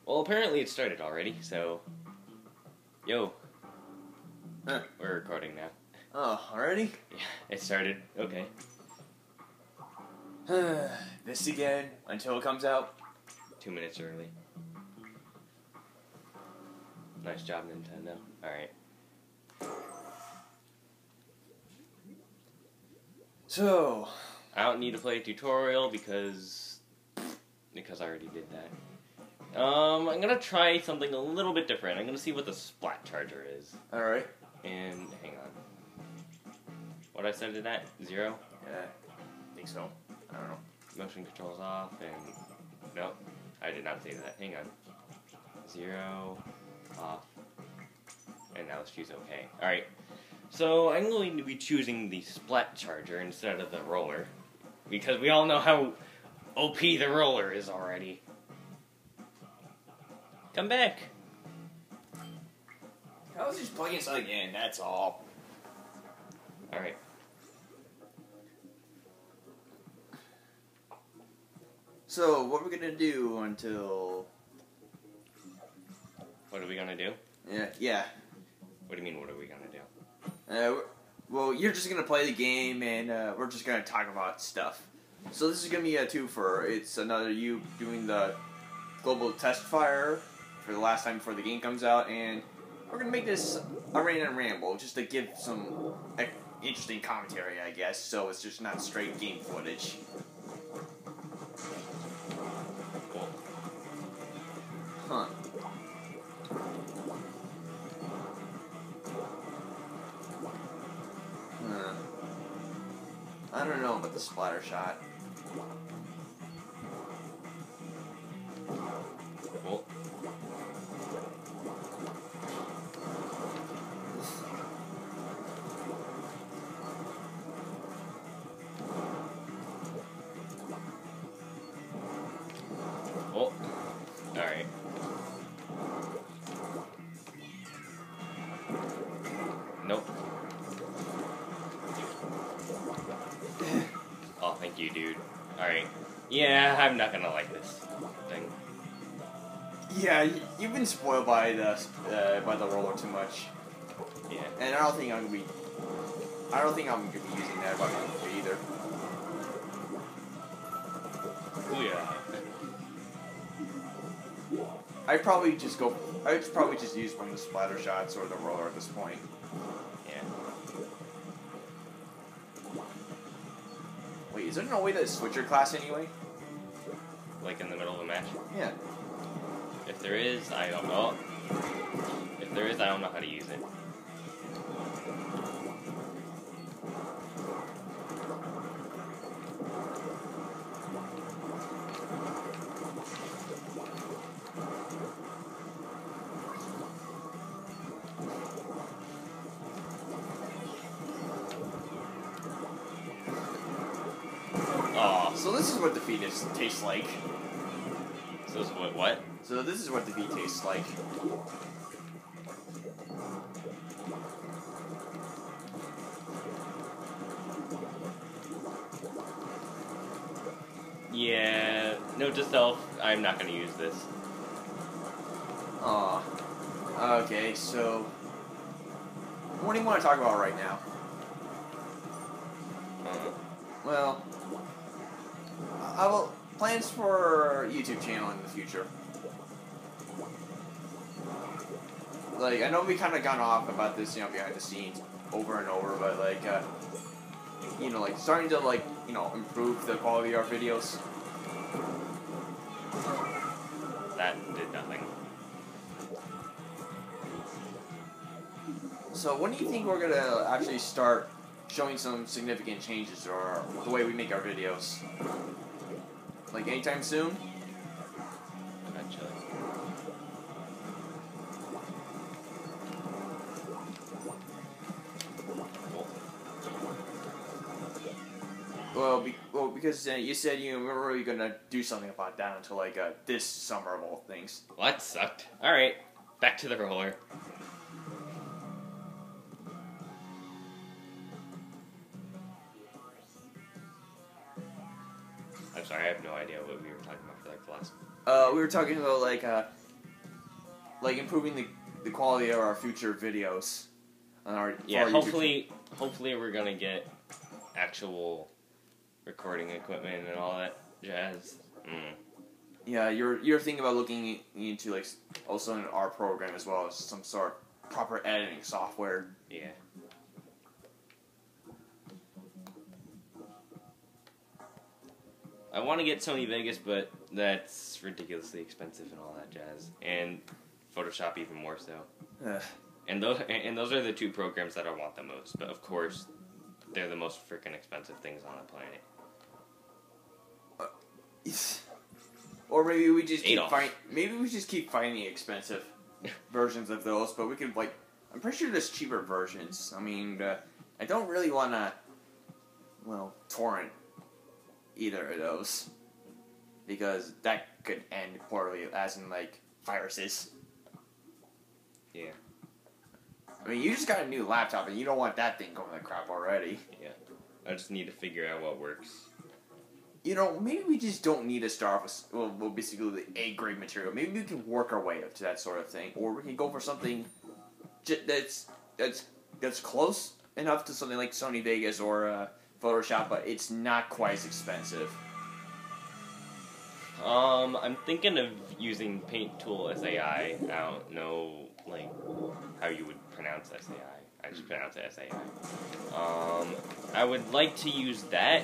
Well, apparently it started already, so... Yo. Huh. We're recording now. Oh, already? Yeah, it started. Okay. This again, until it comes out. 2 minutes early. Nice job, Nintendo. Alright. So... I don't need to play a tutorial because I already did that. I'm gonna try something a little bit different. I'm gonna see what the splat charger is. Alright. And, hang on. What I set it at? 0? Yeah, I think so. I don't know. Motion controls off, and... Nope. I did not say that. Hang on. 0, off. And now let's choose OK. Alright. So, I'm going to be choosing the splat charger instead of the roller. Because we all know how OP the roller is already. Come back! I was just playing this again, that's all. Alright. So, what are we gonna do until... What are we gonna do? Yeah. What do you mean, what are we gonna do? Well, you're just gonna play the game, and we're just gonna talk about stuff. So this is gonna be a twofer. It's another you doing the global test fire for the last time before the game comes out, and we're gonna make this a rain and ramble just to give some interesting commentary, I guess. So it's just not straight game footage. Huh. I don't know about the splatter shot. Cool. Oh. Alright. Nope. Oh, thank you, dude. Alright. Yeah, I'm not gonna like this thing. Yeah, you've been spoiled by the roller too much. Yeah. And I don't think I'm gonna be using that button either. Booyah. I'd probably just use one of the splatter shots or the roller at this point. Yeah. Wait, is there no way to switch your class anyway? Like in the middle of a match? Yeah. If there is, I don't know. If there is, I don't know how to use it. Oh, So this is what defeat tastes like. so this is what? So this is what defeat tastes like. Yeah, note to self, I'm not gonna use this. Aw. Okay, so... What do you want to talk about right now? Well... I will... Plans for YouTube channel in the future. Like, I know we kind of gone off about this, behind the scenes over and over, but like, like, starting to, like, improve the quality of our videos. That did nothing. So when do you think we're gonna actually start showing some significant changes or the way we make our videos? Like anytime soon? Eventually. Well, because you said you were really gonna do something about that until like this summer of all things. Well, that sucked. Alright, back to the roller. I'm sorry, I have no idea what we were talking about for like the last... We were talking about like like improving the quality of our future videos on our hopefully we're gonna get actual recording equipment and all that jazz. Yeah, you're thinking about looking into like also in our program as well as some sort of proper editing software. Yeah. I want to get Sony Vegas, but that's ridiculously expensive and all that jazz, and Photoshop even more so. And those are the two programs that I want the most. But of course, they're the most freaking expensive things on the planet. Or maybe we just keep finding expensive versions of those, but we could I'm pretty sure there's cheaper versions. I mean, I don't really want to torrent either of those because that could end poorly, as in viruses. Yeah. I mean, you just got a new laptop and you don't want that thing going to crap already. Yeah. I just need to figure out what works. Maybe we just don't need to start off with, basically the A-grade material. Maybe we can work our way up to that sort of thing. Or we can go for something that's close enough to something like Sony Vegas or Photoshop, but it's not quite as expensive. I'm thinking of using Paint Tool SAI. I don't know, how you would pronounce SAI. I just pronounce it SAI. I would like to use that,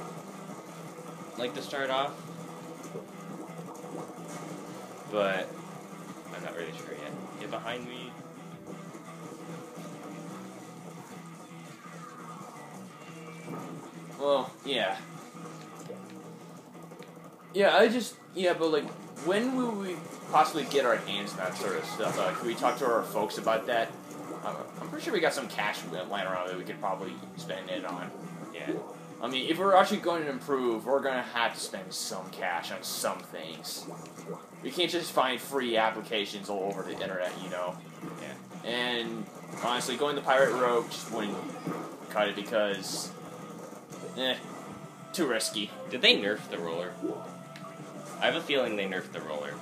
to start off, but I'm not really sure yet. Get behind me. Well, yeah. Yeah, but when will we possibly get our hands on that sort of stuff? Can we talk to our folks about that? I'm pretty sure we got some cash lying around that we could probably spend it on. Yeah. I mean, if we're actually going to improve, we're going to have to spend some cash on some things. We can't just find free applications all over the internet, Yeah. And honestly, going the pirate route just wouldn't cut it because, too risky. Did they nerf the roller? I have a feeling they nerfed the roller.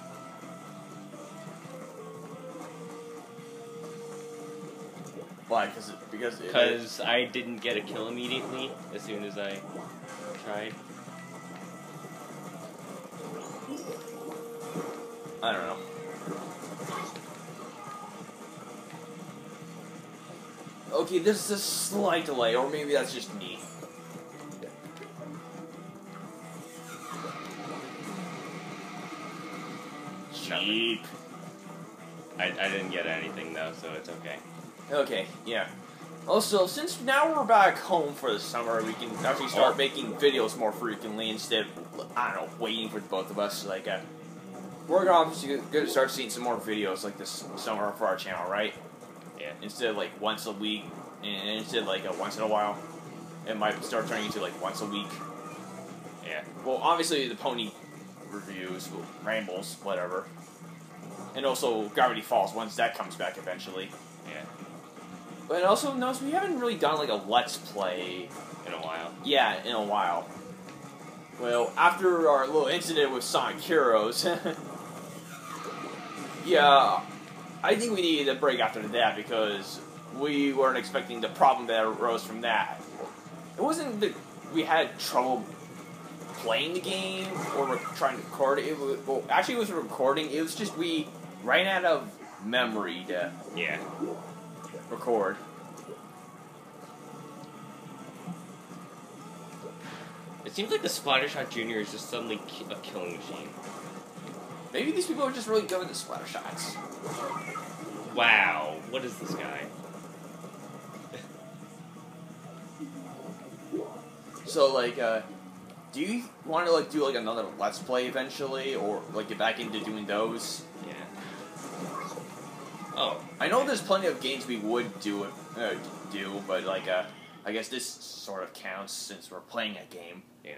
Why? Because I didn't get a kill immediately as soon as I tried. I don't know. Okay, there's a slight delay, or maybe that's just me. Cheap. I didn't get anything though, so it's okay. Okay, yeah. Also, since now we're back home for the summer, we can actually start making videos more frequently instead of, waiting for the both of us. We're obviously going to start seeing some more videos this summer for our channel, right? Yeah. Instead of once a week, and instead of once in a while, it might start turning into once a week. Yeah. Well, obviously the pony reviews, rambles, whatever. And also Gravity Falls, once that comes back eventually. Yeah. But also notice we haven't really done a Let's Play in a while. Yeah, in a while. Well, after our little incident with Sonic Heroes, yeah, I think we needed a break after that because we weren't expecting the problem that arose from that. It wasn't that we had trouble playing the game or trying to record it. Actually, it was recording. It was just we ran out of memory to record. It seems like the Splattershot Jr. is just suddenly a killing machine. Maybe these people are just really good with the splatter shots. Wow, what is this guy? So, do you want to, do, another Let's Play eventually? Or, get back into doing those? Yeah. Oh. I know there's plenty of games we would do, but, I guess this sort of counts since we're playing a game. Yeah.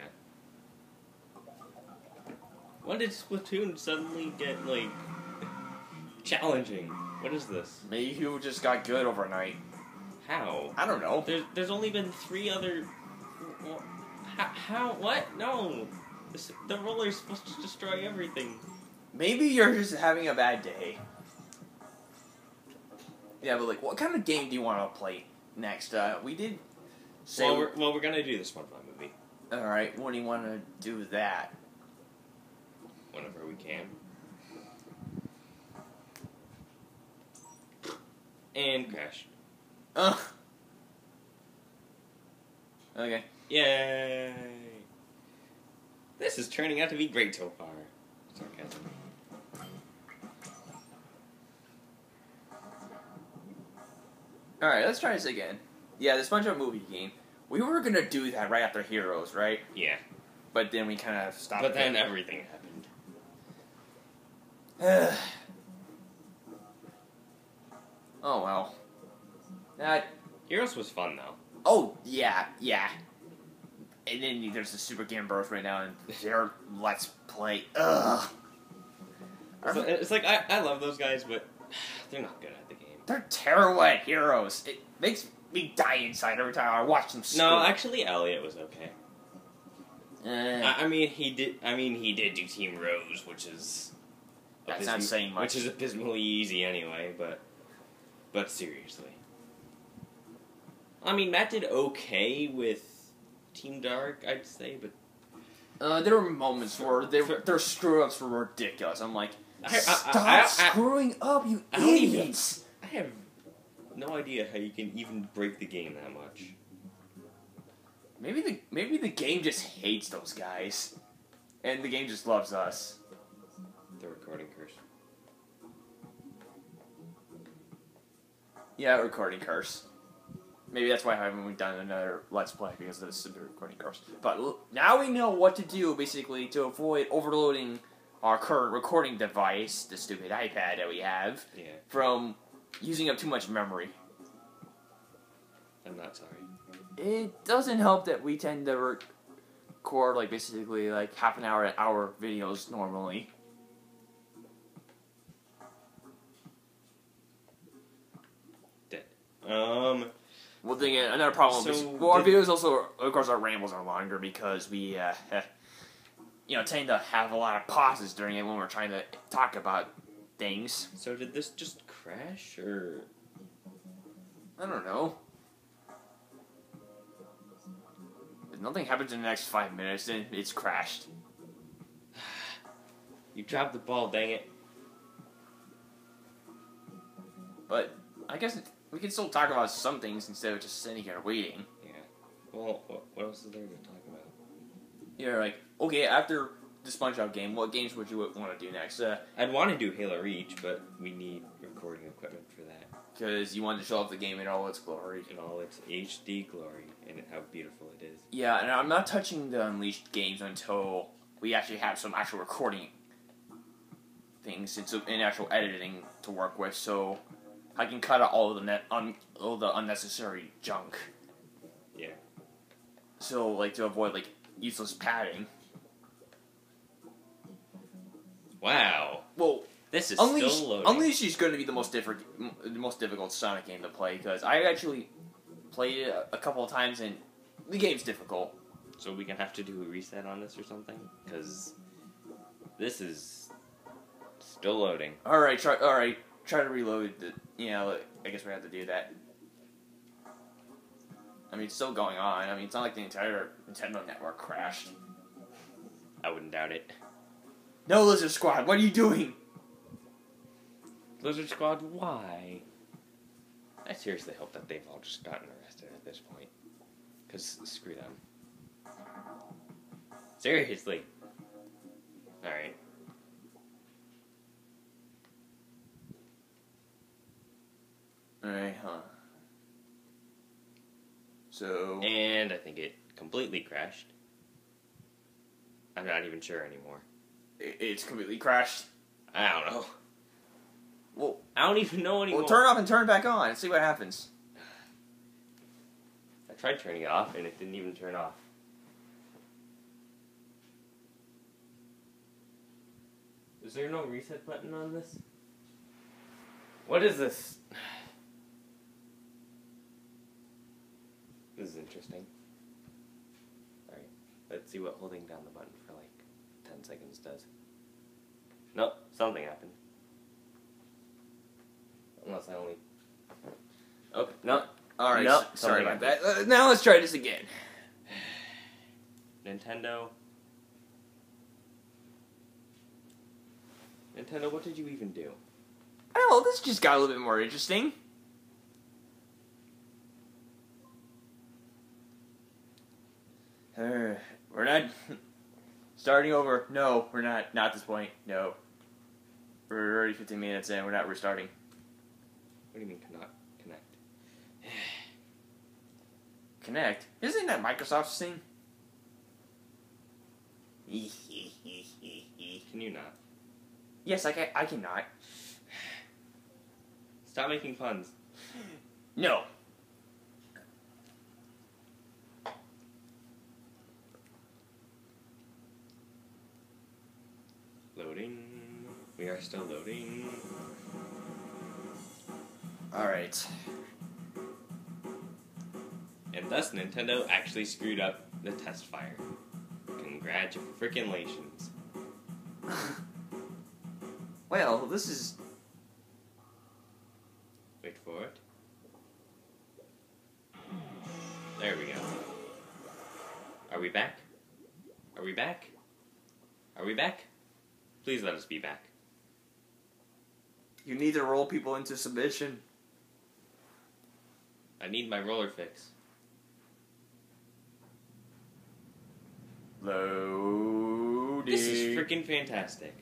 When did Splatoon suddenly get, challenging? What is this? Maybe you just got good overnight. How? I don't know. There's only been 3 other... How? What? No! The roller's supposed to destroy everything. Maybe you're just having a bad day. Yeah, but like, what kind of game do you want to play next? We did say... Well, we're gonna do the SpongeBob movie. Alright, when do you want to do that? Whenever we can. And crash. Okay. Yay! This is turning out to be great so far. Sarcasm. Alright, let's try this again. Yeah, the SpongeBob movie game. We were gonna do that right after Heroes, right? Yeah. But then we kind of stopped. But then everything happened. Oh well. That. Heroes was fun though. Oh yeah. And then there's the Super Game Bros right now, and their Let's Play. Ugh. It's like I love those guys, but they're not good at the game. They're terrible at Heroes. It makes me die inside every time I watch them. No, actually, Elliot was okay. Uh, I mean, he did do Team Rose, which is that's not saying much. Which is abysmally easy anyway. But seriously, I mean, Matt did okay with Team Dark, I'd say, but there were moments where their screw ups were ridiculous. I'm like, stop I screwing up, you idiots! I have no idea how you can even break the game that much. Maybe the game just hates those guys, and the game just loves us. The recording curse. Yeah, recording curse. Maybe that's why I haven't done another Let's Play, because of this recording curse. But now we know what to do, basically, to avoid overloading our current recording device, the stupid iPad that we have, from using up too much memory. I'm not sorry. It doesn't help that we tend to record, like, basically, like, half an hour videos normally. Dead. Well, then again, another problem is, our videos also, of course, our rambles are longer because we, tend to have a lot of pauses during it when we're trying to talk about things. So did this just crash, or? I don't know. If nothing happens in the next 5 minutes, then it's crashed. You dropped the ball, dang it. But, I guess we can still talk about some things instead of just sitting here waiting. Yeah. Well, what else is there to talk about? You're like, okay, after the SpongeBob game, what games would you want to do next? I'd want to do Halo Reach, but we need recording equipment for that. Because you want to show off the game in all its glory. In all its HD glory, and how beautiful it is. Yeah, and I'm not touching the Unleashed games until we actually have some actual recording things and actual editing to work with, so I can cut out all the unnecessary junk. Yeah. So, like, to avoid, like, useless padding. Wow. Well, this is still loading. Unleashed is going to be the most difficult Sonic game to play, because I actually played it a couple of times, and the game's difficult. So we can have to do a reset on this or something? Because this is still loading. Alright, try to reload the... I guess we have to do that. I mean, it's still going on. I mean, it's not like the entire Nintendo network crashed. I wouldn't doubt it. No, Lizard Squad, what are you doing? Lizard Squad, why? I seriously hope that they've all just gotten arrested at this point. Because screw them. Seriously. Alright. Alright, huh. So... And I think it completely crashed. I'm not even sure anymore. It's completely crashed? I don't know. Well, I don't even know anymore. Well, turn it off and turn it back on and see what happens. I tried turning it off and it didn't even turn off. Is there no reset button on this? What is this? This is interesting. Alright, let's see what holding down the button for like 10 seconds does. Nope, something happened. Unless I only Okay, no. Alright, No, sorry something about that. Now let's try this again. Nintendo, what did you even do? Oh, this just got a little bit more interesting. We're not starting over. No, we're not. Not at this point. No. We're already 15 minutes in. We're not restarting. What do you mean cannot connect? Connect? Isn't that Microsoft's thing? Can you not? Yes, I cannot. Stop making puns. No. Loading. We are still loading. Alright. And thus, Nintendo actually screwed up the test fire. Congratulations. Well, this is... Wait for it. There we go. Are we back? Are we back? Are we back? Please let us be back. You need to roll people into submission. I need my roller fix. Loading. This is freaking fantastic.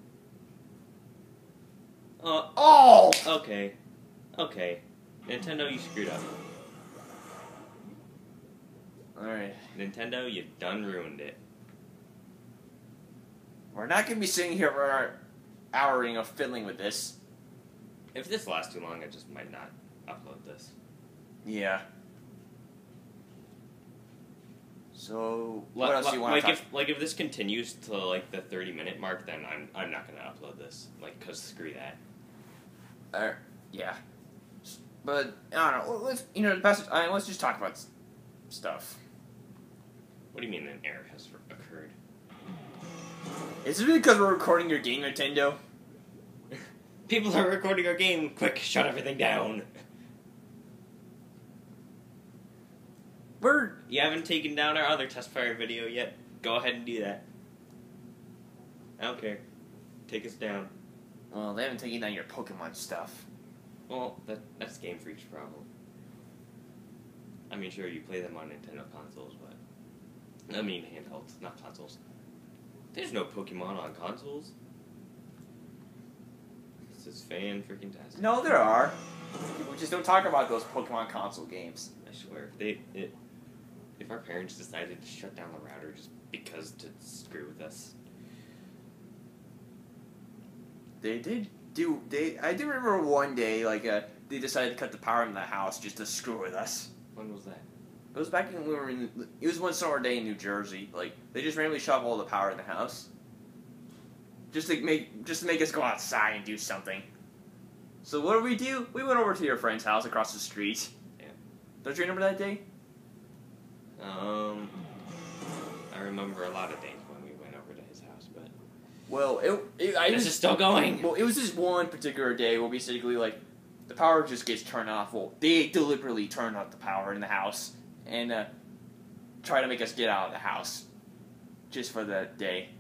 Oh! Okay. Okay. Nintendo, you screwed up. Alright. Nintendo, you done ruined it. We're not going to be sitting here for an hour of fiddling with this. If this lasts too long, I just might not upload this. Yeah. So, what else do you want to talk Like if this continues to like the 30-minute mark, then I'm not gonna upload this. Like, cause screw that. Yeah. But I don't know. Let's let's just talk about stuff. What do you mean an error has occurred? Is it because we're recording your game, Nintendo? People are recording our game. Quick, shut everything down. You haven't taken down our other test fire video yet. Go ahead and do that. I don't care. Take us down. Well, they haven't taken down your Pokemon stuff. Well, that's Game Freak's problem. I mean, sure, you play them on Nintendo consoles, but... I mean, handhelds, not consoles. There's no Pokemon on consoles. This is fan-freaking-tastic. No, there are. People just don't talk about those Pokemon console games. I swear, if our parents decided to shut down the router just because to screw with us. I do remember one day, they decided to cut the power in the house just to screw with us. When was that? It was back when we were it was one summer day in New Jersey. They just randomly shut off all the power in the house. Just to make us go outside and do something. So what did we do? We went over to your friend's house across the street. Yeah. Don't you remember that day? I remember a lot of days when we went over to his house, but... Well, this is still going! Well, it was this one particular day where basically, the power just gets turned off. Well, they deliberately turned off the power in the house and try to make us get out of the house just for the day.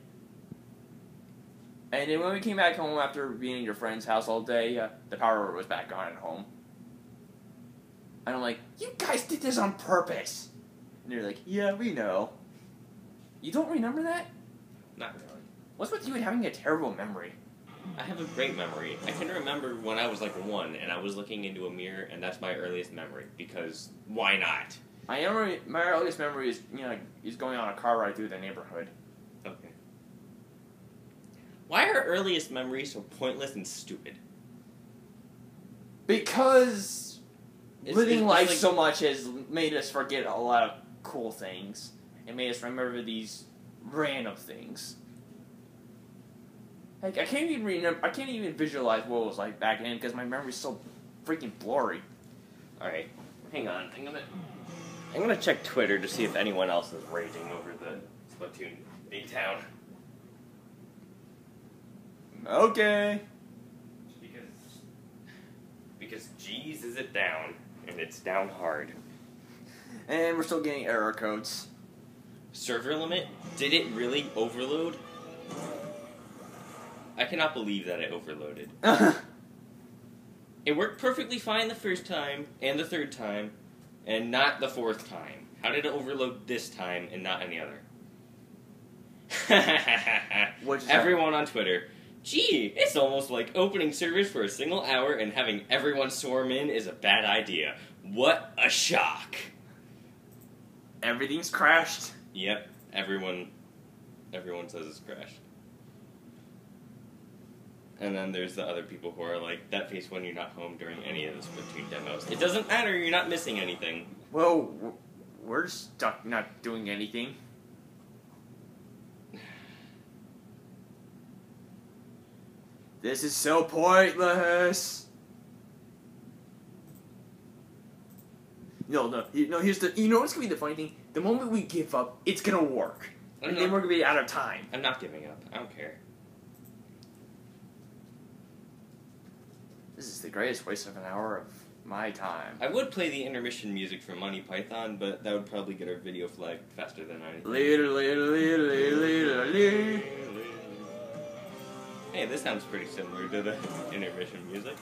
And then when we came back home after being in your friend's house all day, the power was back on at home. And I'm like, you guys did this on purpose! And they're like, yeah, we know. You don't remember that? Not really. What's with you and having a terrible memory? I have a great memory. I can remember when I was 1 and I was looking into a mirror, and that's my earliest memory, because why not? My earliest memory is going on a car ride through the neighborhood. Okay. Why are earliest memories so pointless and stupid? Because living life like, so much has made us forget a lot of cool things and made us remember these random things. Like, I can't even visualize what it was like back then because my memory's so freaking blurry. Alright, hang on. I'm gonna check Twitter to see if anyone else is raging over the Splatoon B-Town. Okay. Because geez, is it down. and it's down hard. And we're still getting error codes. Server limit? Did it really overload? I cannot believe that it overloaded. It worked perfectly fine the first time, and the third time, and not the fourth time. How did it overload this time and not any other? Everyone on Twitter. Gee, it's almost like opening servers for a single hour and having everyone swarm in is a bad idea. What a shock. Everything's crashed. Yep, everyone says it's crashed. And then there's the other people who are like, that face when you're not home during any of the Splatoon demos. It doesn't matter, you're not missing anything. Well, we're stuck not doing anything. This is so pointless. No, here's the, you know what's gonna be the funny thing? The moment we give up, it's gonna work. And then we're gonna be out of time. I'm not giving up. I don't care. This is the greatest waste of an hour of my time. I would play the intermission music from Monty Python, but that would probably get our video flagged faster than anything. Hey, this sounds pretty similar to the intermission music.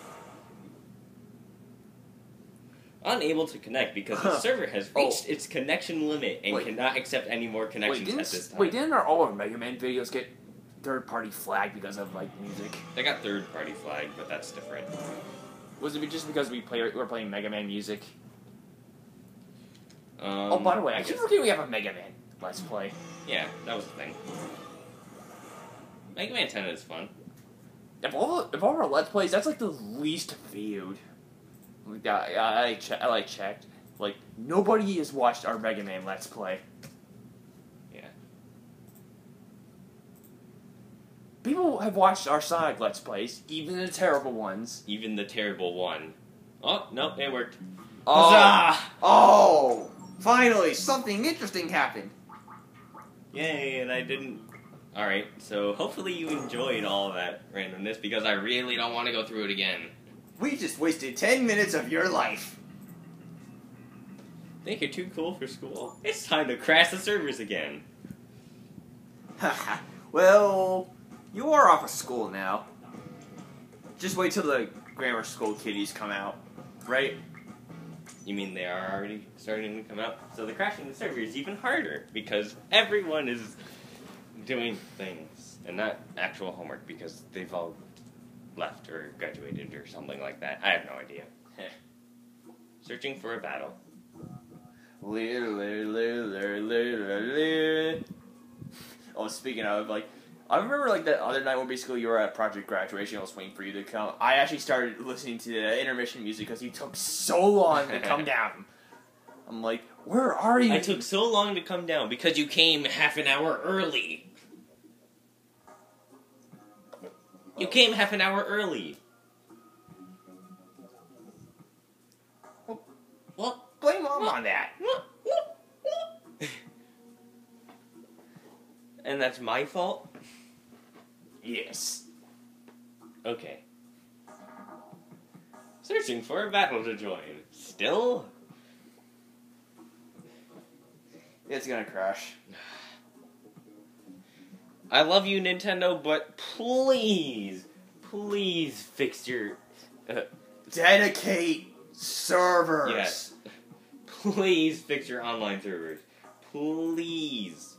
Unable to connect because the server has reached its connection limit and cannot accept any more connections at this time. Wait, didn't all our Mega Man videos get third-party flagged because of, like, music? They got third-party flagged, but that's different. Was it just because we were playing Mega Man music? Oh, by the way, I keep forgetting we have a Mega Man Let's Play. Yeah, that was the thing. Mega Man 10 is fun. Of all our Let's Plays, that's like the least viewed. I checked. Like, nobody has watched our Mega Man Let's Play. Yeah. People have watched our Sonic Let's Plays, even the terrible ones. Even the terrible one. Oh, no, it worked. Oh! Finally, something interesting happened. Yay, and I didn't... Alright, so hopefully you enjoyed all of that randomness, because I really don't want to go through it again. We just wasted 10 minutes of your life. Think you're too cool for school? It's time to crash the servers again. Haha. Well, you are off of school now. Just wait till the grammar school kiddies come out, right? You mean they are already starting to come out? So the crashing the server is even harder, because everyone is doing things, and not actual homework, because they've all left or graduated or something like that. I have no idea. Searching for a battle. Oh, speaking of, like, I remember, like, that other night when basically you were at Project Graduation, I was waiting for you to come. I actually started listening to the intermission music because you took so long to come down. I'm like, where are you? I took so long to come down because you came half an hour early. You came half an hour early. Well, blame Mom on that. And that's my fault? Yes. Okay. Searching for a battle to join. Still? It's gonna crash. I love you, Nintendo, but please fix your... Dedicate servers. Yes. Please fix your online servers. Please.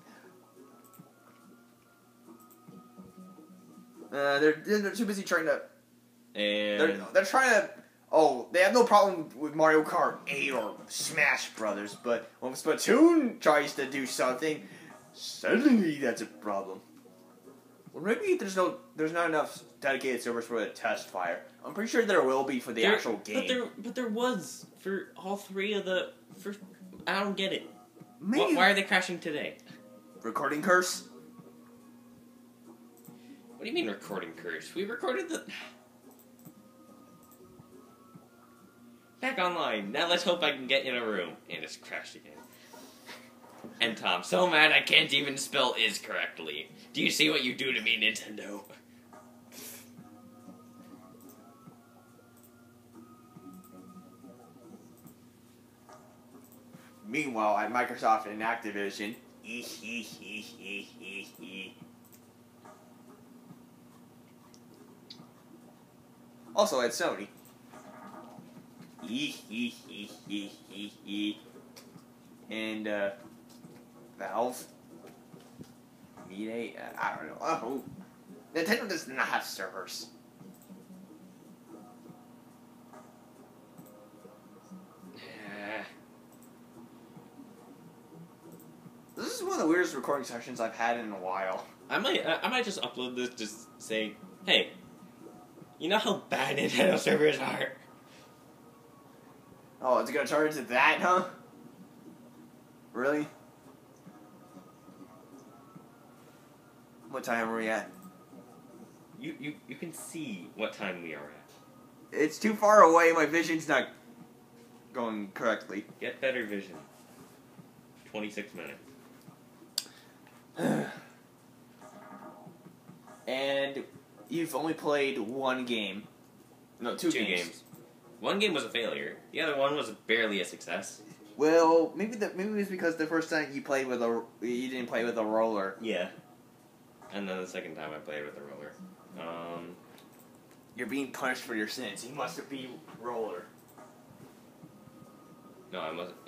They're too busy trying to... And... They're trying to... Oh, they have no problem with Mario Kart 8 or Smash Brothers, but when Splatoon tries to do something, suddenly that's a problem. Well, maybe there's not enough dedicated servers for the test fire. I'm pretty sure there will be for the actual game. But there was for all three of the first. I don't get it. Maybe Why are they crashing today? Recording curse? What do you mean recording curse? We recorded the... Back online. Now let's hope I can get in a room. And it's crashed again. And Tom, so mad I can't even spell is correctly. Do you see what you do to me, Nintendo? Meanwhile, at Microsoft and Activision, also at Sony, and Valve, Media, I don't know. Oh, Nintendo does not have servers. This is one of the weirdest recording sessions I've had in a while. I might just upload this, just say, hey, you know how bad Nintendo servers are? Oh, it's gonna turn into that, huh? Really? What time are we at? You can see what time we are at. It's too far away, my vision's not going correctly. Get better vision. 26 minutes. And you've only played one game. No, two games. One game was a failure. The other one was barely a success. Well, maybe it was because the first time you didn't play with a roller. Yeah. And then the second time I played with a roller. You're being punished for your sins. You must be roller. No, I must.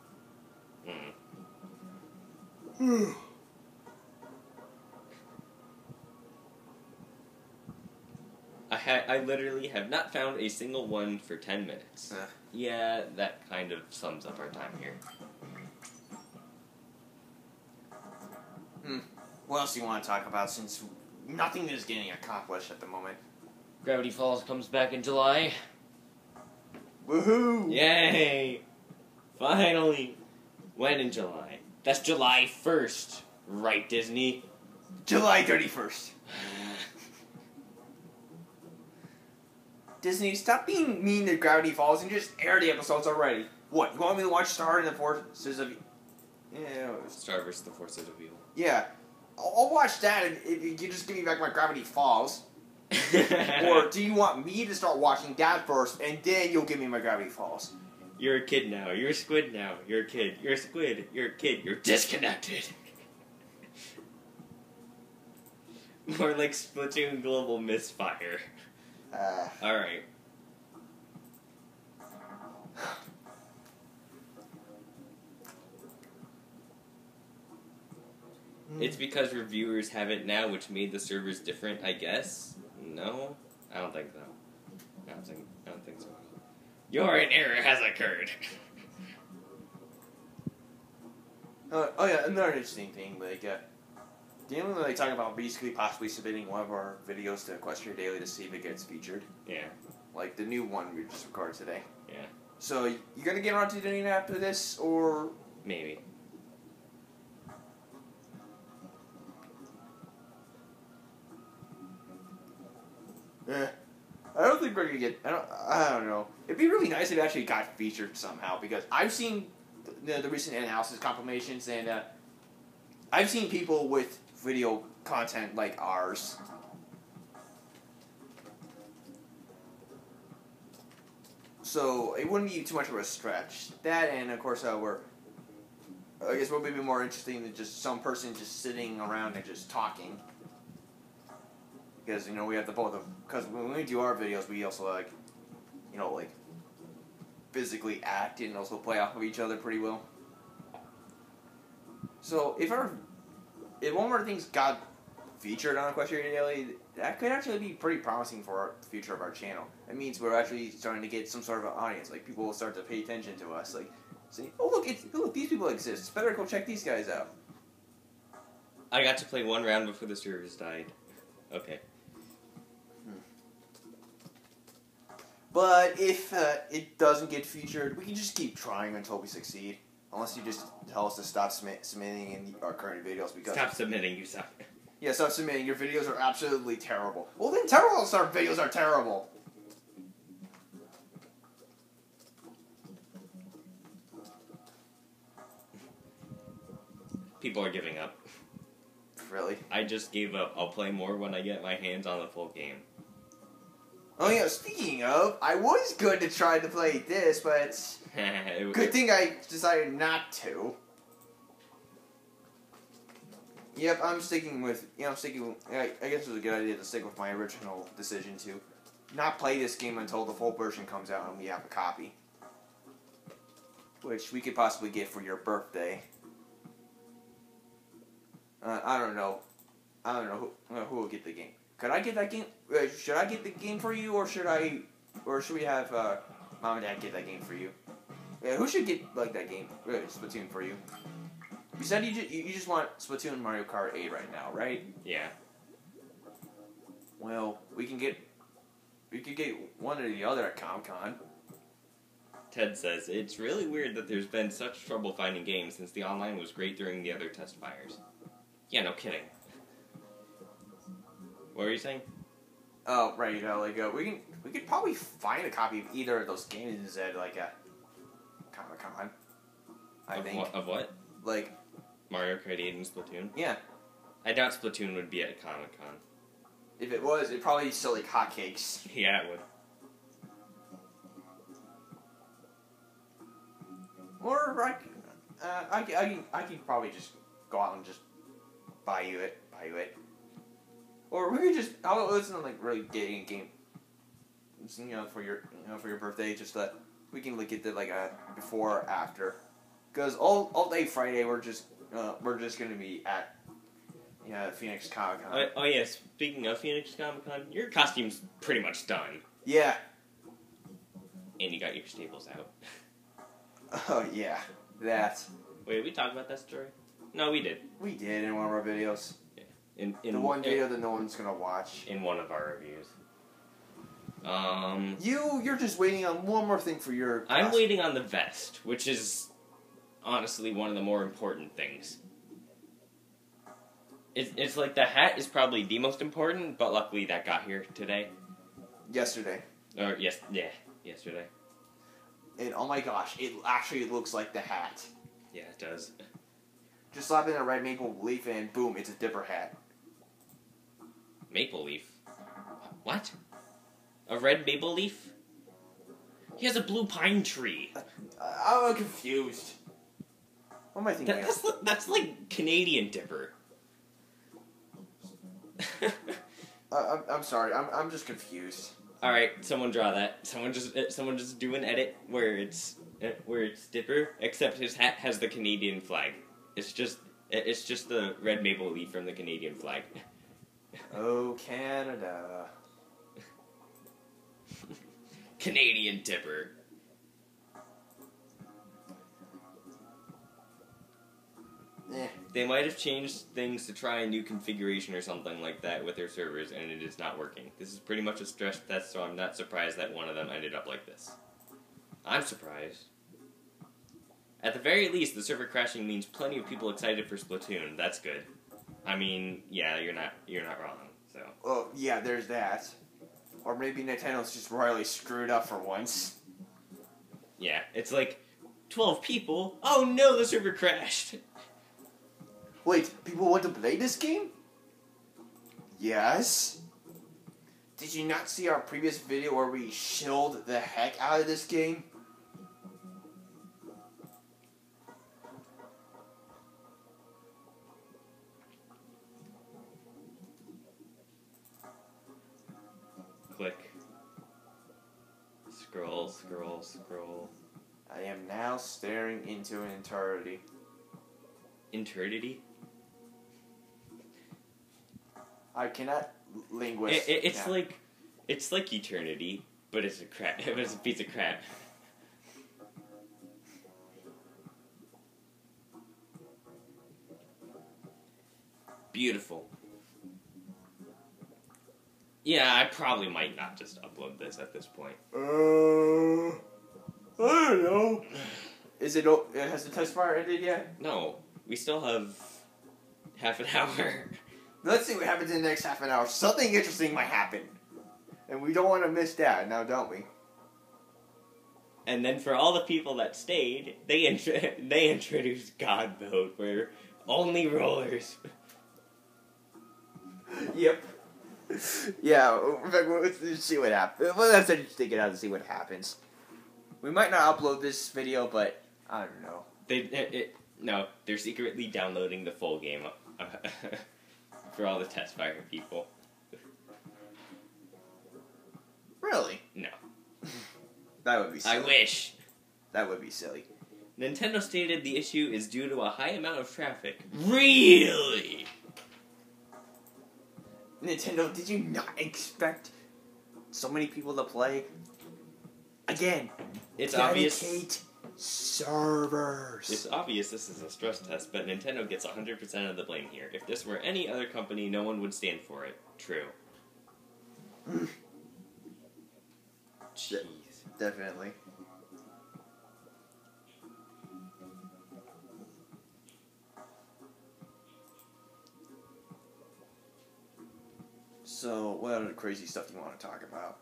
I literally have not found a single one for 10 minutes. Yeah, that kind of sums up our time here. What else do you want to talk about, since nothing is getting accomplished at the moment? Gravity Falls comes back in July. Woohoo! Yay! Finally! When in July? That's July 1st, right, Disney? July 31st. Disney, stop being mean to Gravity Falls and just air the episodes already. What, you want me to watch Star and the Forces of... Star vs. the Forces of Evil. Yeah. I'll watch that if you just give me back my Gravity Falls. Or do you want me to start watching that first, and then you'll give me my Gravity Falls? You're a kid now. You're a squid now. You're a kid. You're a squid. You're a kid. You're disconnected. More like Splatoon Global Misfire. Alright. It's because reviewers have it now, which made the servers different, I guess? No? I don't think so. I don't think so. An error has occurred. Oh yeah, another interesting thing, like, didn't we talk about basically possibly submitting one of our videos to Equestria Daily to see if it gets featured? Yeah. Like the new one we just recorded today. Yeah. So, you gonna get around to doing it after this, or...? Maybe. I don't think we're gonna get... I don't know. It'd be really nice if it actually got featured somehow, because I've seen the recent analysis compilations, and I've seen people with video content like ours. So, it wouldn't be too much of a stretch. That, and of course, I guess what would be more interesting than just some person just sitting around and just talking. Because, we have because when we do our videos, we also, physically act and also play off of each other pretty well. So, if one of our things got featured on Equestria Daily, that could actually be pretty promising for the future of our channel. It means we're actually starting to get some sort of an audience. Like, people will start to pay attention to us. Like, say, oh, look, these people exist. It's better go check these guys out. I got to play one round before the servers died. Okay. But if it doesn't get featured, we can just keep trying until we succeed. Unless you just tell us to stop submitting in our current videos. Because stop submitting, you suck. Yeah, stop submitting. Your videos are absolutely terrible. Well, then tell us our videos are terrible. People are giving up. Really? I just gave up. I'll play more when I get my hands on the full game. Oh yeah, speaking of, I was going to try to play this, but good thing I decided not to. Yep, I'm sticking with. I guess it was a good idea to stick with my original decision to not play this game until the full version comes out and we have a copy, which we could possibly get for your birthday. I don't know. Who will get the game. Could I get that game? Should I get the game for you, or should we have Mom and Dad get that game for you? Yeah, who should get like that game? Splatoon for you. You said you just want Splatoon and Mario Kart 8 right now, right? Yeah. Well, we could get one or the other at Comic-Con. Ted says, it's really weird that there's been such trouble finding games since the online was great during the other test fires. Yeah, no kidding. What were you saying? Oh, right, we could probably find a copy of either of those games at, a Comic-Con. I think. Of what? Like... Mario Kart 8 and Splatoon? Yeah. I doubt Splatoon would be at Comic-Con. If it was, it'd probably sell like hotcakes. Yeah, it would. Or I could probably just go out and just buy you it. Or we could just listen to really getting a game. For your birthday, just that we can look at the before or after. Because all day Friday we're just gonna be at Phoenix Comic Con. Oh yeah, speaking of Phoenix Comic Con, your costume's pretty much done. Yeah. And you got your staples out. Oh yeah, that. Wait, we talked about that story? No, we did. We did in one of our videos. Yeah. In the one video that no one's gonna watch. In one of our reviews. You're just waiting on one more thing for your costume. I'm waiting on the vest, which is honestly one of the more important things. It's like the hat is probably the most important, but luckily that got here today. Yesterday. Yesterday. And oh my gosh, it actually looks like the hat. Yeah, it does. Just slap in a red maple leaf and boom, it's a Dipper hat. Maple leaf? What? A red maple leaf? He has a blue pine tree. I'm confused. What am I thinking? That's like Canadian Dipper. I'm sorry. I'm just confused. All right, someone draw that. Someone just do an edit where it's Dipper, except his hat has the Canadian flag. It's just the red maple leaf from the Canadian flag. Oh, Canada. Canadian Dipper. They might have changed things to try a new configuration or something like that with their servers, and it is not working. This is pretty much a stress test, so I'm not surprised that one of them ended up like this. I'm surprised. At the very least, the server crashing means plenty of people excited for Splatoon. That's good. I mean, yeah, you're not wrong. So. Well, yeah, there's that. Or maybe Nintendo's just royally screwed up for once. Yeah, it's like 12 people. Oh no, the server crashed. Wait, people want to play this game? Yes. Did you not see our previous video where we shilled the heck out of this game? Click. Scroll, scroll, scroll. I am now staring into an eternity. Eternity? I cannot linguist. It's like eternity, but it's a crap. It's a piece of crap. Beautiful. Yeah, I probably might not just upload this at this point. I don't know. Is it? Has the test fire ended yet? No, we still have half an hour. Let's see what happens in the next half an hour. Something interesting might happen. And we don't want to miss that, now don't we? And then for all the people that stayed, they introduced God Mode, where only rollers. Yep. Yeah, let's see what happens. Well, let's just take it out and see what happens. We might not upload this video, but I don't know. No, they're secretly downloading the full game for all the test fire people. Really? No. That would be silly. I wish. That would be silly. Nintendo stated the issue is due to a high amount of traffic. Really? Nintendo, did you not expect so many people to play? Again, It's dedicate obvious. servers. It's obvious this is a stress test, but Nintendo gets 100% of the blame here. If this were any other company, no one would stand for it. True. Jeez. Definitely. So, what other crazy stuff do you want to talk about?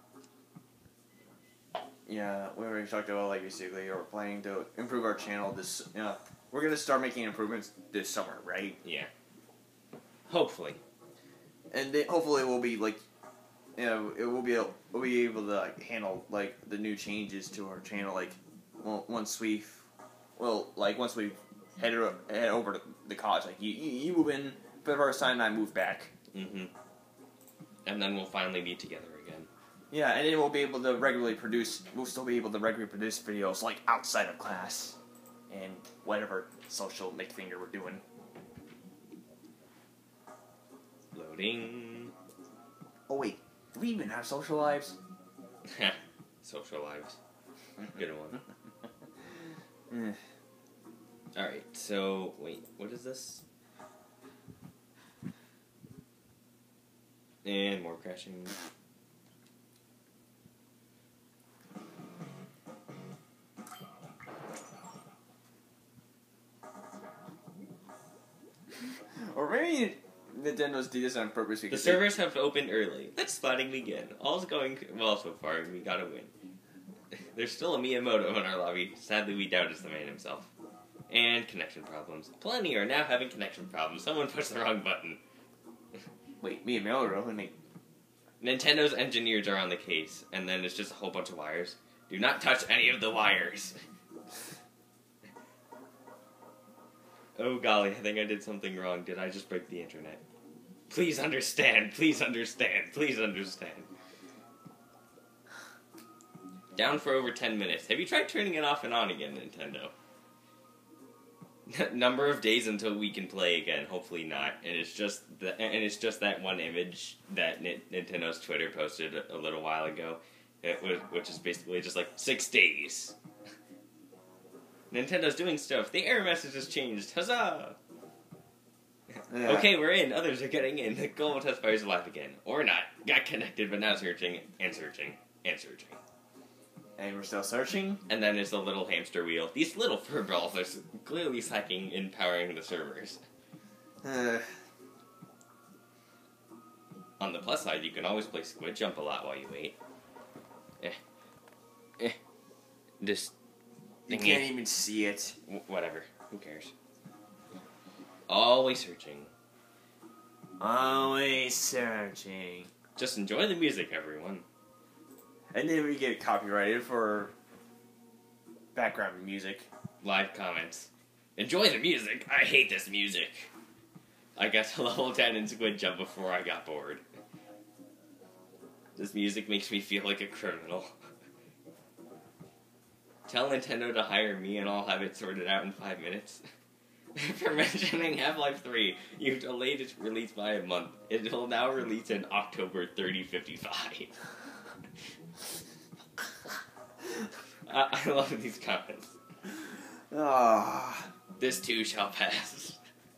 Yeah, we already talked about, like, basically, we're planning to improve our channel this, we're going to start making improvements this summer, right? Yeah. Hopefully. And then hopefully we'll be, like, we'll be able to, like, handle, like, the new changes to our channel, like, once we head over to the college, like, you move in for the first time, and I move back. Mm-hmm. And then we'll finally be together again. Yeah, and then we'll be able to regularly produce, videos, like, outside of class, and whatever social McFinger we're doing. Loading. Oh, wait, do we even have social lives? Social lives. Good one. Alright, so, wait, what is this? And more crashing. Or maybe Nintendo's did this on purpose The because servers have opened early. Let's slotting begin. All's going well so far, and we gotta win. There's still a Miyamoto in our lobby. Sadly, we doubt it's the man himself. And connection problems. Plenty are now having connection problems. Someone pushed the wrong button. Wait, Miyamoto? Nintendo's engineers are on the case, and then it's just a whole bunch of wires. Do not touch any of the wires. Oh golly, I think I did something wrong. Did I just break the internet? Please understand, please understand, please understand. Down for over 10 minutes. Have you tried turning it off and on again, Nintendo? Number of days until we can play again. Hopefully not. And it's just that one image that Nintendo's Twitter posted a little while ago, which is basically just like 6 days. Nintendo's doing stuff. The error message has changed. Huzzah! Yeah. Okay, we're in. Others are getting in. The global test fire is alive again, or not. Got connected, but now searching and searching and searching. And we're still searching? And then there's the little hamster wheel. These little furballs are clearly slacking in powering the servers. On the plus side, you can always play Squid Jump a lot while you wait. This You thingy. can't even see it. Whatever. Who cares? Always searching. Always searching. Just enjoy the music, everyone. And then we get copyrighted for background music. Live comments. Enjoy the music. I hate this music. I got to level 10 in Squid Jump before I got bored. This music makes me feel like a criminal. Tell Nintendo to hire me and I'll have it sorted out in 5 minutes. For mentioning Half-Life 3, you've delayed its release by a month. It will now release in October 3055. I love these comments. Ah, This too shall pass.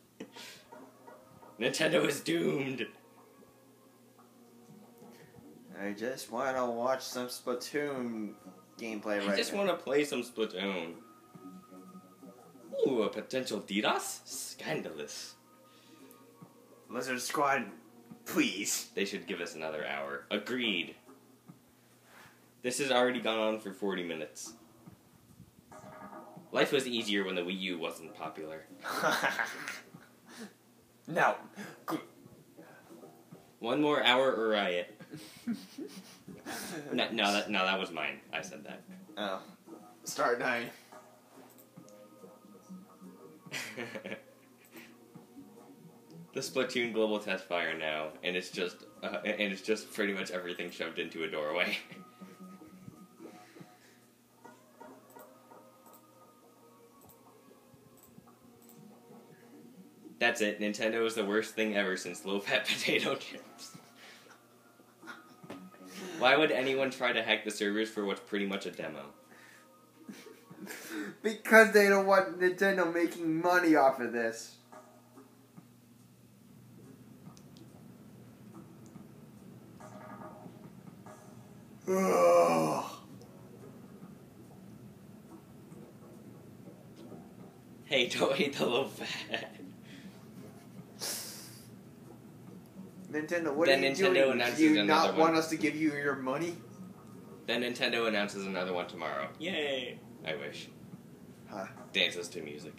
Nintendo is doomed. I just want to watch some Splatoon gameplay right I just want to play some Splatoon. Ooh, a potential DDoS? Scandalous. Lizard Squad, please. They should give us another hour. Agreed. This has already gone on for 40 minutes. Life was easier when the Wii U wasn't popular. Now, One more hour or riot. No, that was mine. I said that. Oh. Start 9. The Splatoon global test fire now, and it's just pretty much everything shoved into a doorway. That's it. Nintendo is the worst thing ever since low-fat potato chips. Why would anyone try to hack the servers for what's pretty much a demo? Because they don't want Nintendo making money off of this. Ugh. Hey, don't hate the low-fat. Nintendo, what Then are you Nintendo doing? announces Do you another not one. want us to give you your money? Then Nintendo announces another one tomorrow. Yay! I wish. Huh. Dances to music.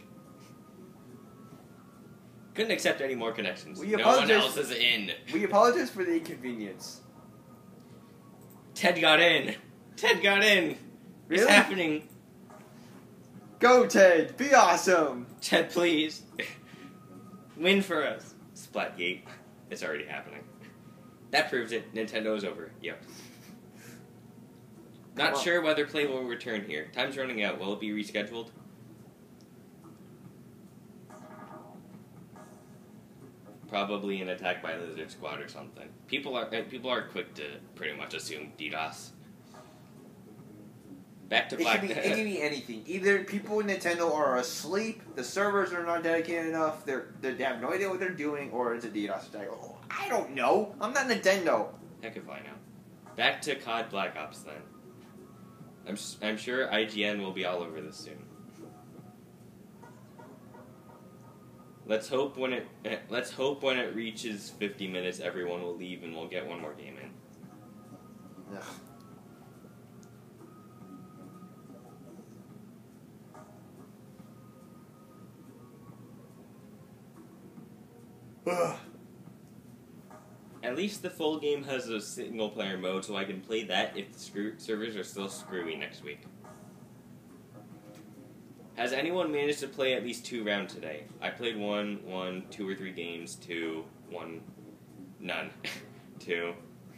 Couldn't accept any more connections. We No one apologize. else is in. We apologize for the inconvenience. Ted got in. Ted got in. It's Really? happening. Go, Ted! Be awesome! Ted, please. Win for us. Splatgate. It's already happening. That proves it. Nintendo is over. Yep. Not sure whether play will return here. Time's running out. Will it be rescheduled? Probably an attack by Lizard Squad or something. People are quick to pretty much assume DDoS. Back to It Black. can be anything. Either people in Nintendo are asleep, the servers are not dedicated enough, they have no idea what they're doing, or it's a DDoS attack. Oh, I don't know. I'm not Nintendo. Heck if I know. Back to COD Black Ops then. I'm sure IGN will be all over this soon. Let's hope when it reaches 50 minutes, everyone will leave and we'll get one more game in. Ugh. Ugh. At least the full game has a single player mode, so I can play that if the servers are still screwy next week. Has anyone managed to play at least 2 rounds today? I played 1, 2 or 3 games, 2, 1, none. 2,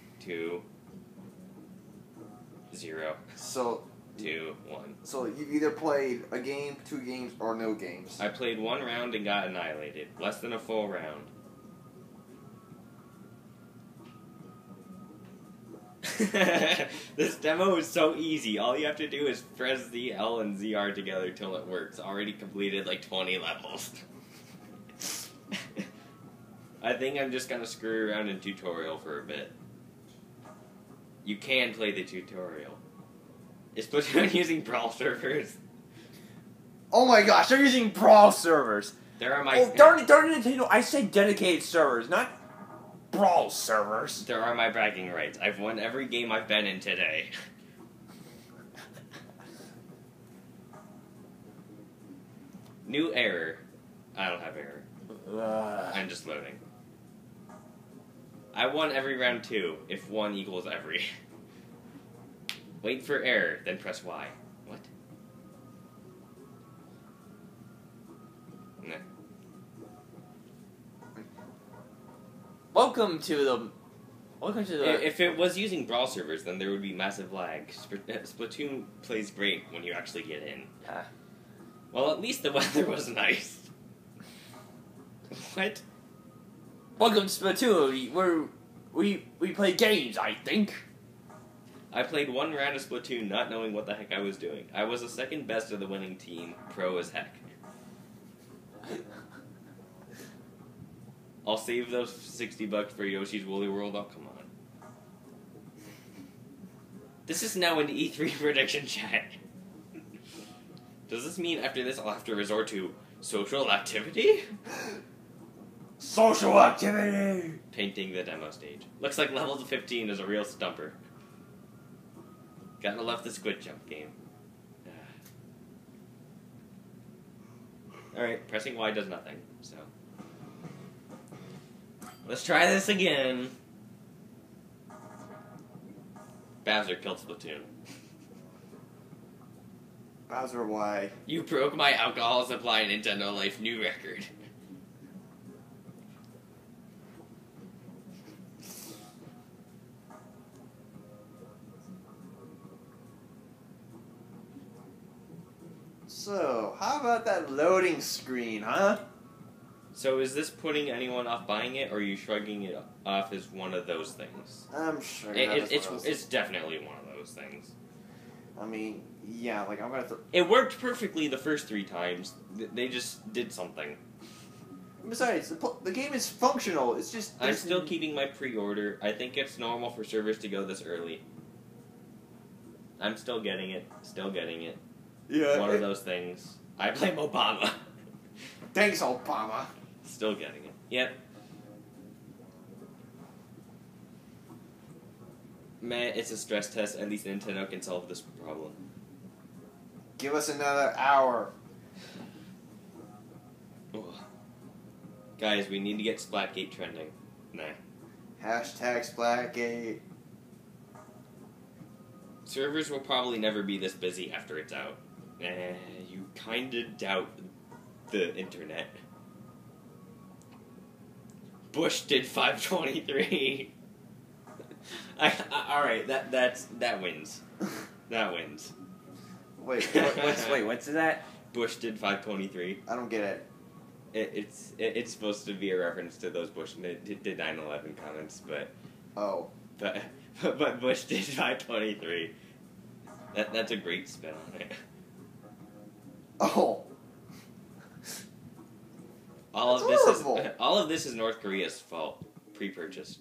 0, So 2, 1. So you either played a game, 2 games, or no games. I played 1 round and got annihilated. Less than a full round. This demo is so easy. All you have to do is press the L and ZR together till it works. Already completed like 20 levels. I think I'm just gonna screw around in tutorial for a bit. You can play the tutorial. Is Splatoon using Brawl servers? Oh my gosh, they're using Brawl servers. There are my Oh, darn it, Nintendo. I said dedicated servers, not Brawl servers. There are my bragging rights. I've won every game I've been in today. New error. I don't have error. I'm just loading. I won every round too, if 1 equals every. Wait for error, then press Y. What? Nah. Welcome to the. If it was using Brawl servers, then there would be massive lag. Splatoon plays great when you actually get in. Well, at least the weather was nice. What? Welcome to Splatoon, where we play games, I think. I played 1 round of Splatoon not knowing what the heck I was doing. I was the second best of the winning team, pro as heck. I'll save those $60 for Yoshi's Woolly World. Oh, come on. This is now an E3 prediction chat. Does this mean after this I'll have to resort to social activity? Social activity! Painting the demo stage. Looks like level 15 is a real stumper. Gotta love the squid jump game. Alright, pressing Y does nothing, so. Let's try this again. Bowser killed Splatoon. Bowser, why? You broke my alcohol supply Nintendo Life new record. So, how about that loading screen, huh? So is this putting anyone off buying it, or are you shrugging it off as one of those things? I'm sure It's definitely one of those things. I mean, yeah, like I'm gonna. It worked perfectly the first 3 times. They just did something. Besides, the game is functional. It's just. I'm still keeping my pre-order. I think it's normal for servers to go this early. I'm still getting it. Still getting it. Yeah. One of those things. I blame Obama. Thanks, Obama. Still getting it. Yep. Man, it's a stress test. At least Nintendo can solve this problem. Give us another hour. Ugh. Guys, we need to get Splatgate trending. Nah. Hashtag Splatgate. Servers will probably never be this busy after it's out. You kinda doubt the internet. Bush did 523. Alright, that wins. That wins. Wait, what's that? Bush did 523. I don't get it. It's supposed to be a reference to those Bush did 9/11 comments, but Oh. but Bush did 523. That's a great spin on it. Oh. All That's of all of this is North Korea's fault. Pre-purchased.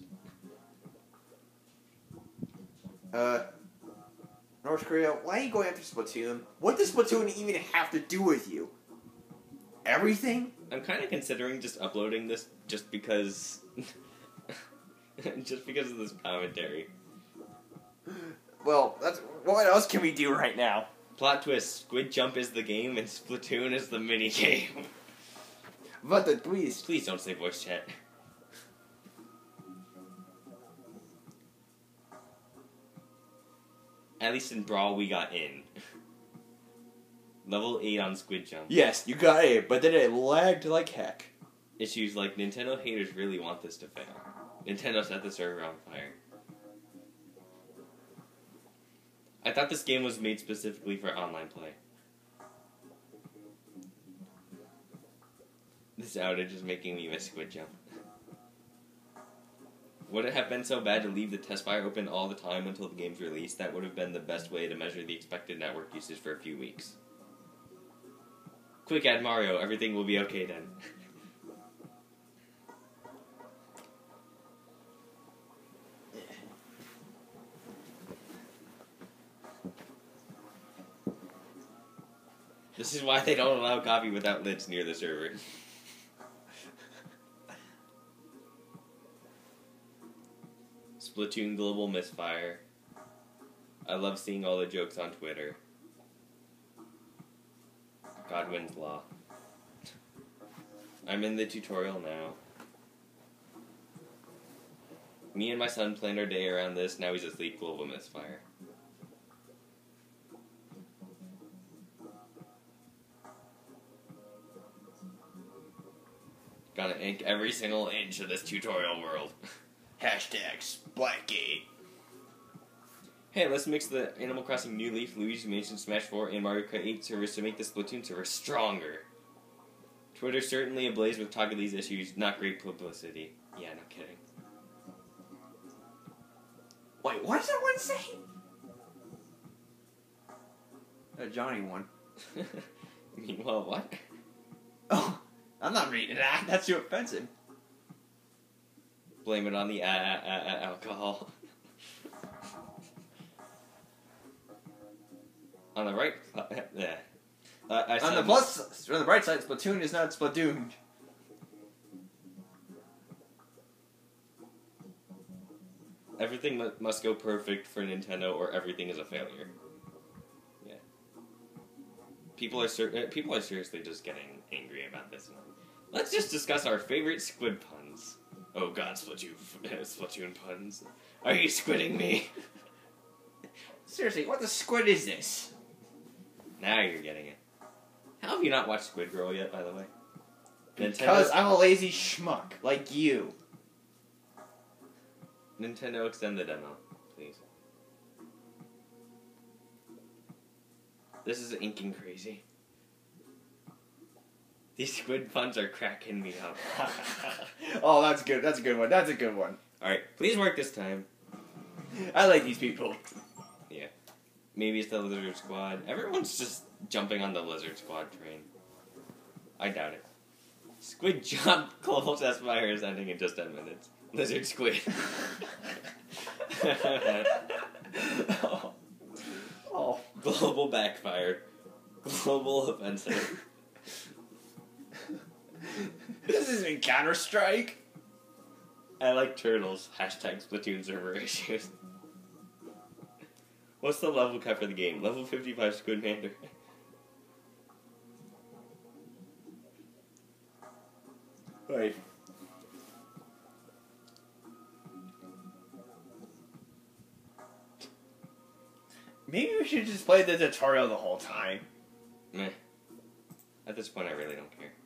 North Korea, why are you going after Splatoon? What does Splatoon even have to do with you? Everything? I'm kind of considering just uploading this just because just because of this commentary. Well, what else can we do right now? Plot twist, Squid Jump is the game and Splatoon is the mini game. But the twist. Please don't say voice chat. At least in Brawl we got in. Level 8 on Squid Jump. Yes, you got it, but then it lagged like heck. Issues like Nintendo haters really want this to fail. Nintendo set the server on fire. I thought this game was made specifically for online play. This outage is making me miss Squid Jump. Would it have been so bad to leave the test fire open all the time until the game's released? That would have been the best way to measure the expected network usage for a few weeks. Quick add Mario, everything will be okay then. This is why they don't allow coffee without lids near the server. Splatoon Global Misfire. I love seeing all the jokes on Twitter. Godwin's Law. I'm in the tutorial now. Me and my son planned our day around this, now he's asleep. Global Misfire. Gotta ink every single inch of this tutorial world. Hashtag Splatgate. Hey, let's mix the Animal Crossing New Leaf, Luigi's Mansion, Smash 4, and Mario Kart 8 servers to make the Splatoon server stronger. Twitter's certainly ablaze with talk of these issues. Not great publicity. Yeah, no kidding. Wait, what does that one say? Johnny one. Meanwhile, what? Oh, I'm not reading that. That's too offensive. Blame it on the alcohol. On the right, yeah. On the bright side, Splatoon is not Splatoon. Everything must go perfect for Nintendo, or everything is a failure. Yeah. People are seriously just getting angry about this one. Let's just discuss our favorite squid puns. Oh God, Splatoon puns. Are you squidding me? Seriously, what the squid is this? Now you're getting it. How have you not watched Squid Girl yet, by the way? Because I'm a lazy schmuck, like you. Nintendo, extend the demo, please. This is inking crazy. These squid puns are cracking me up. Oh, that's good. That's a good one. That's a good one. Alright, please work this time. I like these people. Yeah. Maybe it's the Lizard Squad. Everyone's just jumping on the Lizard Squad train. I doubt it. Squid Jump Global Test Fire is ending in just 10 minutes. Lizard Squid. Oh. Oh. Global Backfire. Global Offensive. This isn't Counter-Strike. I like turtles. Hashtag Splatoon server issues. What's the level cap for the game? Level 55 Squid Mander. Wait. Maybe we should just play the tutorial the whole time. Meh. At this point, I really don't care.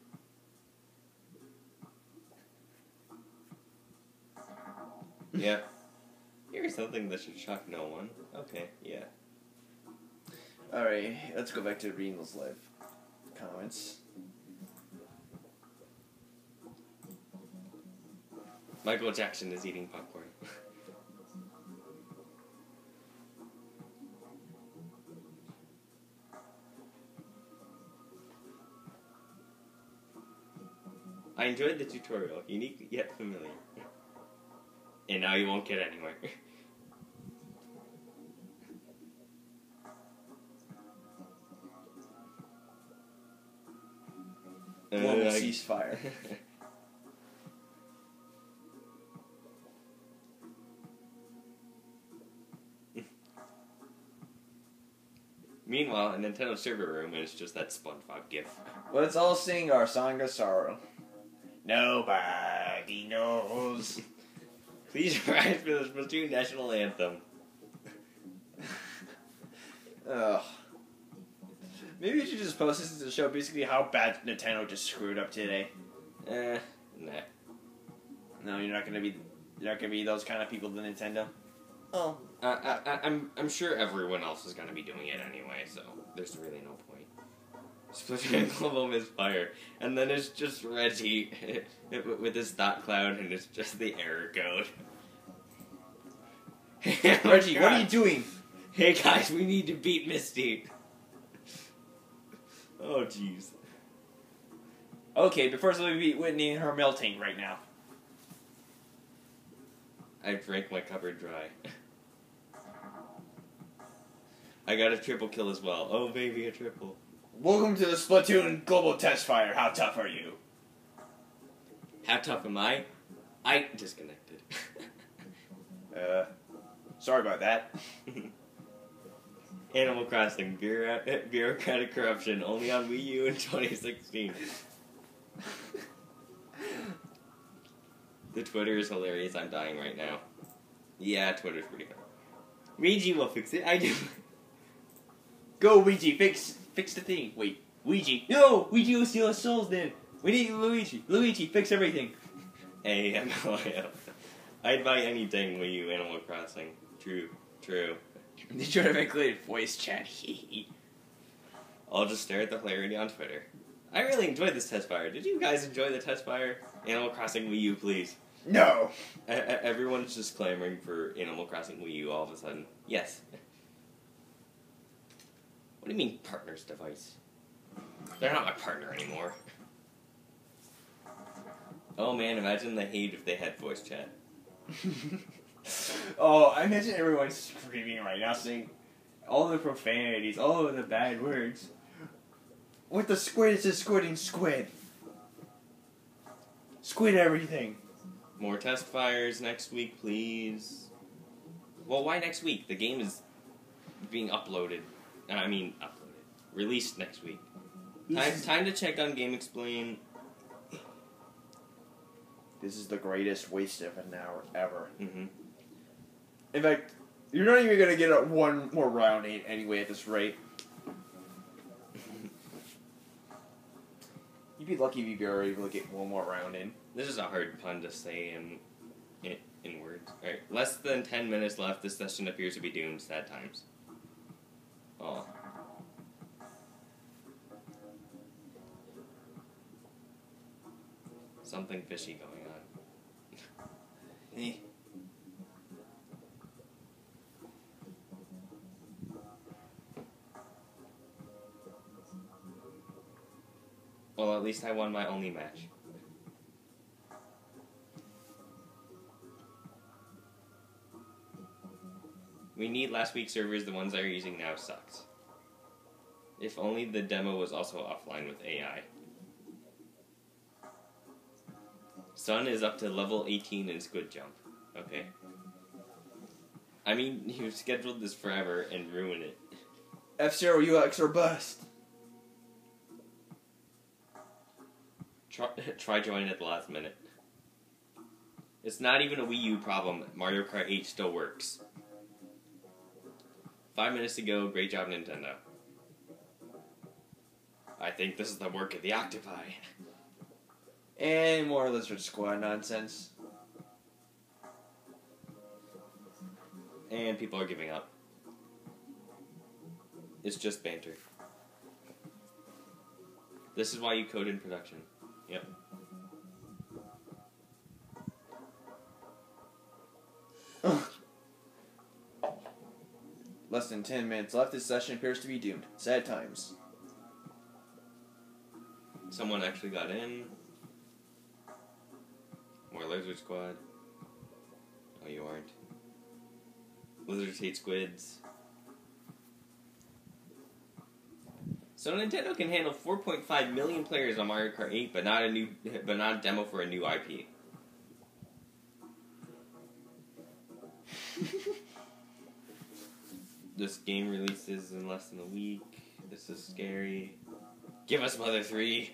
Yeah. Here's something that should shock no one. Okay, yeah. Alright, let's go back to reading those live comments. Michael Jackson is eating popcorn. I enjoyed the tutorial. Unique yet familiar. And now you won't get anywhere. Global ceasefire. Meanwhile, a Nintendo server room is just that SpongeBob gif. Let's all sing our song of sorrow. Nobody knows. Please rise for the Splatoon national anthem. Ugh. Maybe we should just post this to show basically how bad Nintendo just screwed up today. Nah. No, you're not gonna be those kind of people to Nintendo. Oh. I'm sure everyone else is gonna be doing it anyway, so there's really no point. Splatoon Global Misfire, and then it's just Reggie with his thought cloud, and it's just the error code. Reggie, what are you doing? Hey guys, we need to beat Misty. Oh jeez. Okay, but first let me beat Whitney and her melting right now. I drank my cupboard dry. I got a triple kill as well. Oh baby, a triple. Welcome to the Splatoon Global Test Fire. How tough are you? How tough am I? I disconnected. Sorry about that. Animal Crossing, bureaucratic corruption, only on Wii U in 2016. The Twitter is hilarious, I'm dying right now. Yeah, Twitter's pretty good. Ouija will fix it, I do. Go, Ouija, fix the thing. Wait, Ouija. No, Ouija will steal our souls then. We need Luigi. Luigi, fix everything. AMLIL. I'd buy anything Wii U Animal Crossing. True. They should have included voice chat. I'll just stare at the hilarity on Twitter. I really enjoyed this test fire. Did you guys enjoy the test fire? Animal Crossing Wii U, please. No. Everyone's just clamoring for Animal Crossing Wii U all of a sudden. Yes. What do you mean, partner's device? They're not my partner anymore. Oh man, imagine the hate if they had voice chat. Oh, I imagine everyone's screaming right now, saying all the profanities, all of the bad words. With the squid, it's just squidding squid. Squid everything. More test fires next week, please. Well, why next week? The game is being uploaded. Released next week. Time to check on Game Explain. This is the greatest waste of an hour ever. Mm-hmm. In fact, You're not even gonna get one more round in anyway at this rate. You'd be lucky if you were able to get one more round in. This is a hard pun to say in words. Alright, less than 10 minutes left. This session appears to be doomed. Sad times. Oh. Something fishy going on. Eh. Well, at least I won my only match. We need last week's servers. The ones that are using now sucks. If only the demo was also offline with AI. Sun is up to level 18 in Squid Jump. Okay. I mean, you've scheduled this forever and ruined it. F-Zero UX or bust. Try joining at the last minute. It's not even a Wii U problem. Mario Kart 8 still works. 5 minutes to go. Great job, Nintendo. I think this is the work of the octopi. And more Lizard Squad nonsense. And people are giving up. It's just banter. This is why you code in production. Yep. Less than 10 minutes left. This session appears to be doomed. Sad times. Someone actually got in. More Lizard Squad. Oh, you aren't. Lizards hate squids. So Nintendo can handle 4.5 million players on Mario Kart 8, but not a demo for a new IP. This game releases in less than a week. This is scary. Give us Mother 3.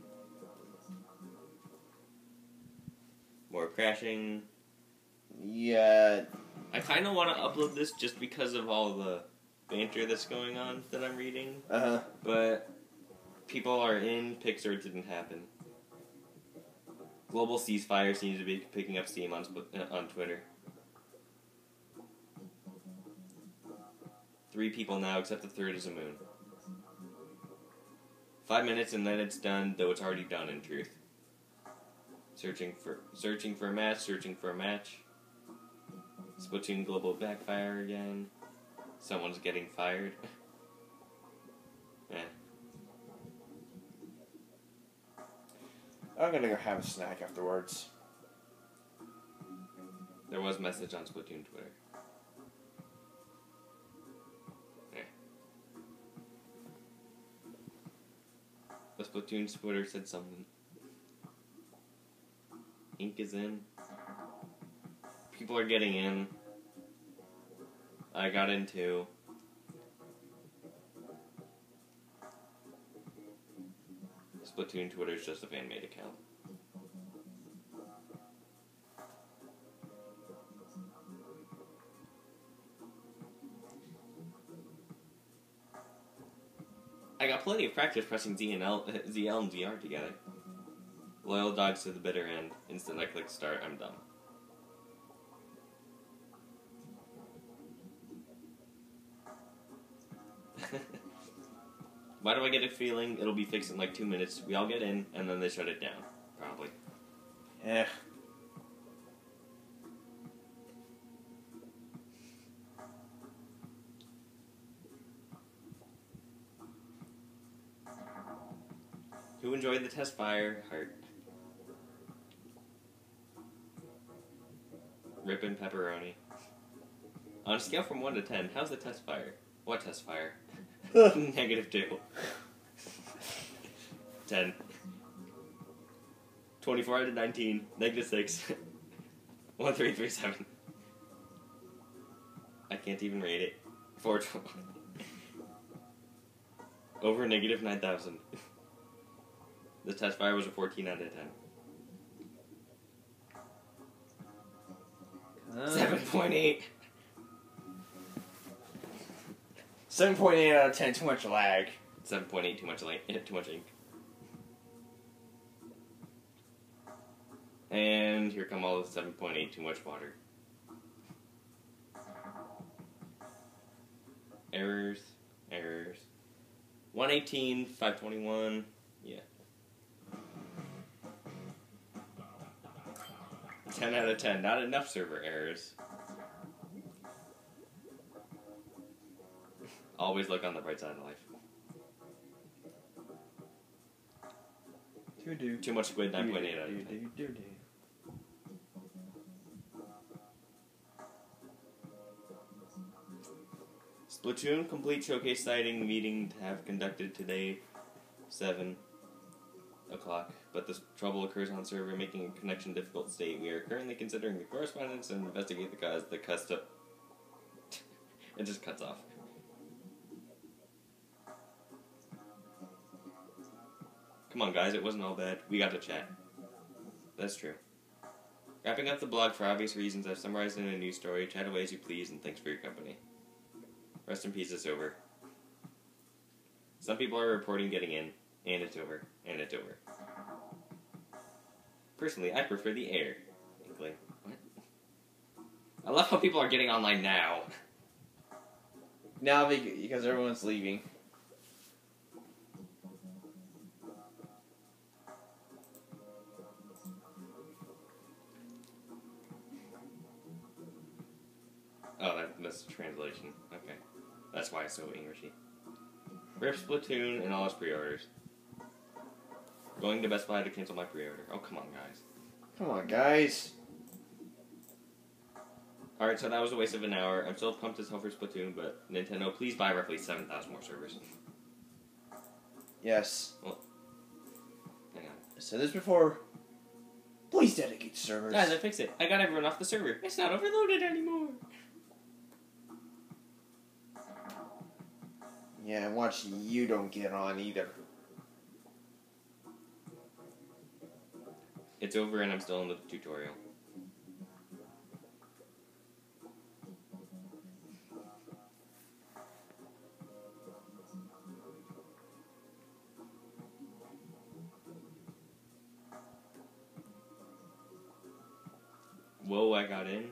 More crashing. Yeah. I kind of want to upload this just because of all the banter that's going on that I'm reading. Uh-huh. But people are in. Pixar didn't happen. Global ceasefire seems to be picking up steam on Twitter. 3 people now, except the third is a moon. 5 minutes and then it's done, though it's already done in truth. Searching for a match. Splatoon global backfire again. Someone's getting fired. I'm gonna go have a snack afterwards. There was a message on Splatoon Twitter. The Splatoon Twitter said something. Ink is in. People are getting in. I got in too. Splatoon Twitter is just a fan-made account. I got plenty of practice pressing ZL and ZR together. Loyal dogs to the bitter end. Instant I click start, I'm done. Why do I get a feeling it'll be fixed in like 2 minutes? We all get in, and then they shut it down. Probably. Yeah. Who enjoyed the test fire? Heart. Rippin' pepperoni. On a scale from 1 to 10, how's the test fire? What test fire? -2. 10. 24 out of 19. -6. 1337. I can't even rate it. 420. Over -9,000. The test fire was a 14 out of 10. 7.8. 7.8 out of 10. Too much lag. 7.8, too much ink. And here come all the 7.8, too much water. Errors. 118, 521, yeah. 10 out of 10, not enough server errors. Always look on the bright side of life. Too much squid, 9.8 out of 10. Splatoon complete showcase sighting meeting to have conducted today, 7 o'clock. But this trouble occurs on server, making a connection difficult state. We are currently considering the correspondence and investigate the cause. The custom. It just cuts off. Come on, guys, it wasn't all bad. We got to chat. That's true. Wrapping up the blog for obvious reasons, I've summarized in a news story. Chat away as you please, and thanks for your company. Rest in peace, it's over. Some people are reporting getting in, and it's over, and it's over. Personally, I prefer the air. Inkling. What? I love how people are getting online now. Now because everyone's leaving. Oh, that's the translation. Okay. That's why it's so Englishy. Rip Splatoon and all its pre-orders. Going to Best Buy to cancel my pre-order. Oh, come on, guys. Come on, guys. Alright, so that was a waste of an hour. I'm still pumped as hell for Splatoon, but Nintendo, please buy roughly 7,000 more servers. Yes. Well, hang on. I said this before. Please dedicate servers. Guys, I fixed it. I got everyone off the server. It's not overloaded anymore. Yeah, and watch you don't get on either. It's over and I'm still in the tutorial. Whoa, I got in.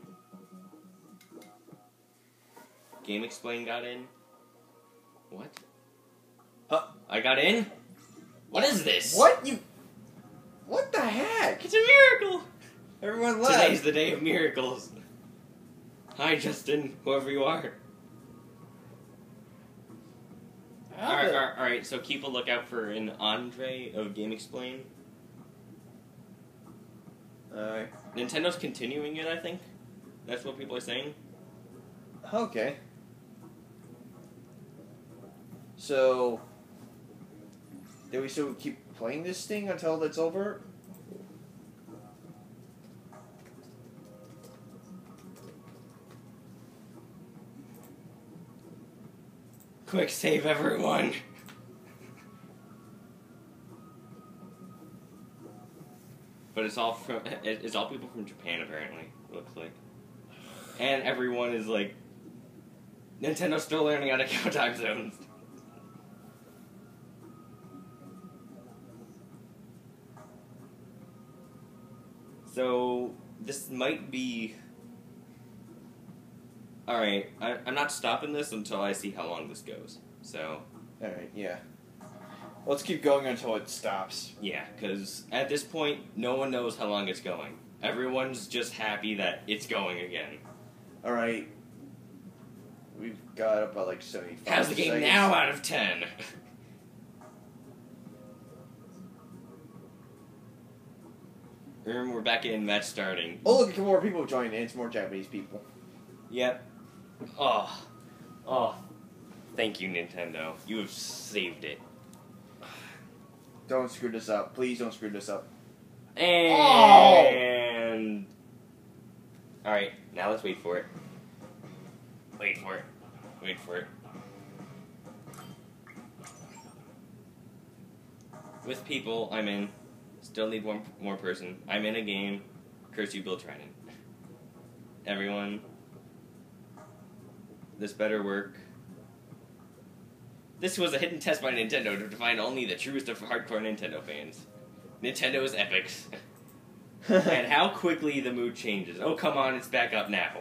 Game Explain got in. What? Huh? I got in? What is this? What? What the heck? It's a miracle! Everyone left. Today's the day of miracles. Hi, Justin, whoever you are. Alright, so keep a lookout for an Andre of Game Explain. Alright. Nintendo's continuing it, I think. That's what people are saying. Okay. So, do we still keep playing this thing until it's over? Quick save, everyone! But it's all people from Japan, apparently, it looks like. And everyone is like, Nintendo's still learning how to count time zones. So, this might be... Alright, I'm not stopping this until I see how long this goes. So... Alright, yeah. Let's keep going until it stops. Yeah, because at this point, no one knows how long it's going. Everyone's just happy that it's going again. Alright. We've got about like 75 How's the game seconds. now out of 10? We're back in match starting. Oh, look, more people joined in. It's more Japanese people. Yep. Oh. Thank you, Nintendo. You have saved it. Don't screw this up. Please don't screw this up. And... Alright, now let's wait for it. Wait for it. With people, I'm in. Still need one more person. I'm in a game. Curse you, Bill Trinan. Everyone. This better work. This was a hidden test by Nintendo to define only the truest of hardcore Nintendo fans. Nintendo's epics. And how quickly the mood changes. Oh, come on, it's back up now.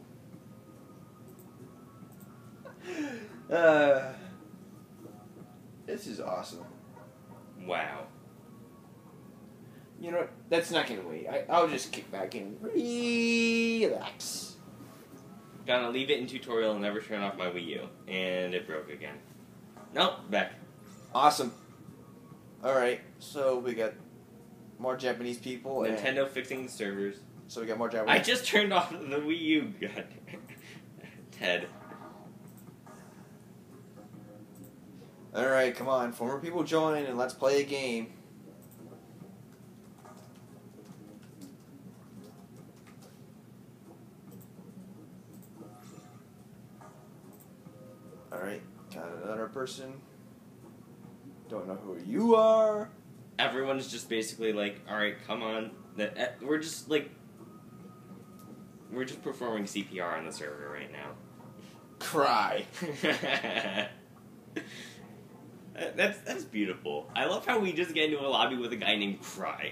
This is awesome. Wow. You know what? That's not gonna wait. I'll just kick back and relax. Gonna leave it in tutorial and never turn off my Wii U. And it broke again. Nope, back. Awesome. Alright, so we got more Japanese people. Nintendo fixing the servers. So we got more Japanese. I just turned off the Wii U. God. Ted. Alright, come on. Former people join and let's play a game. Alright, got another person. Don't know who you are. Everyone's just basically like, alright, come on. We're just like... We're just performing CPR on the server right now. Cry. That's beautiful. I love how we just get into a lobby with a guy named Cry.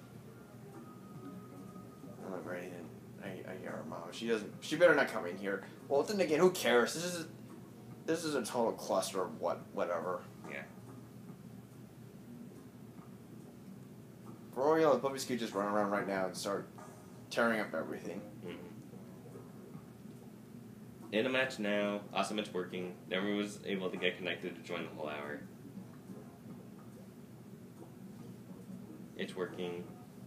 I'm not ready. I hear her mom. She better not come in here. Well, then again, who cares? This is a total cluster of whatever. Yeah. For all you know, the puppies could just run around right now and start tearing up everything. Mm-hmm. In a match now. Awesome, it's working. Never was able to get connected to join the whole hour. It's working.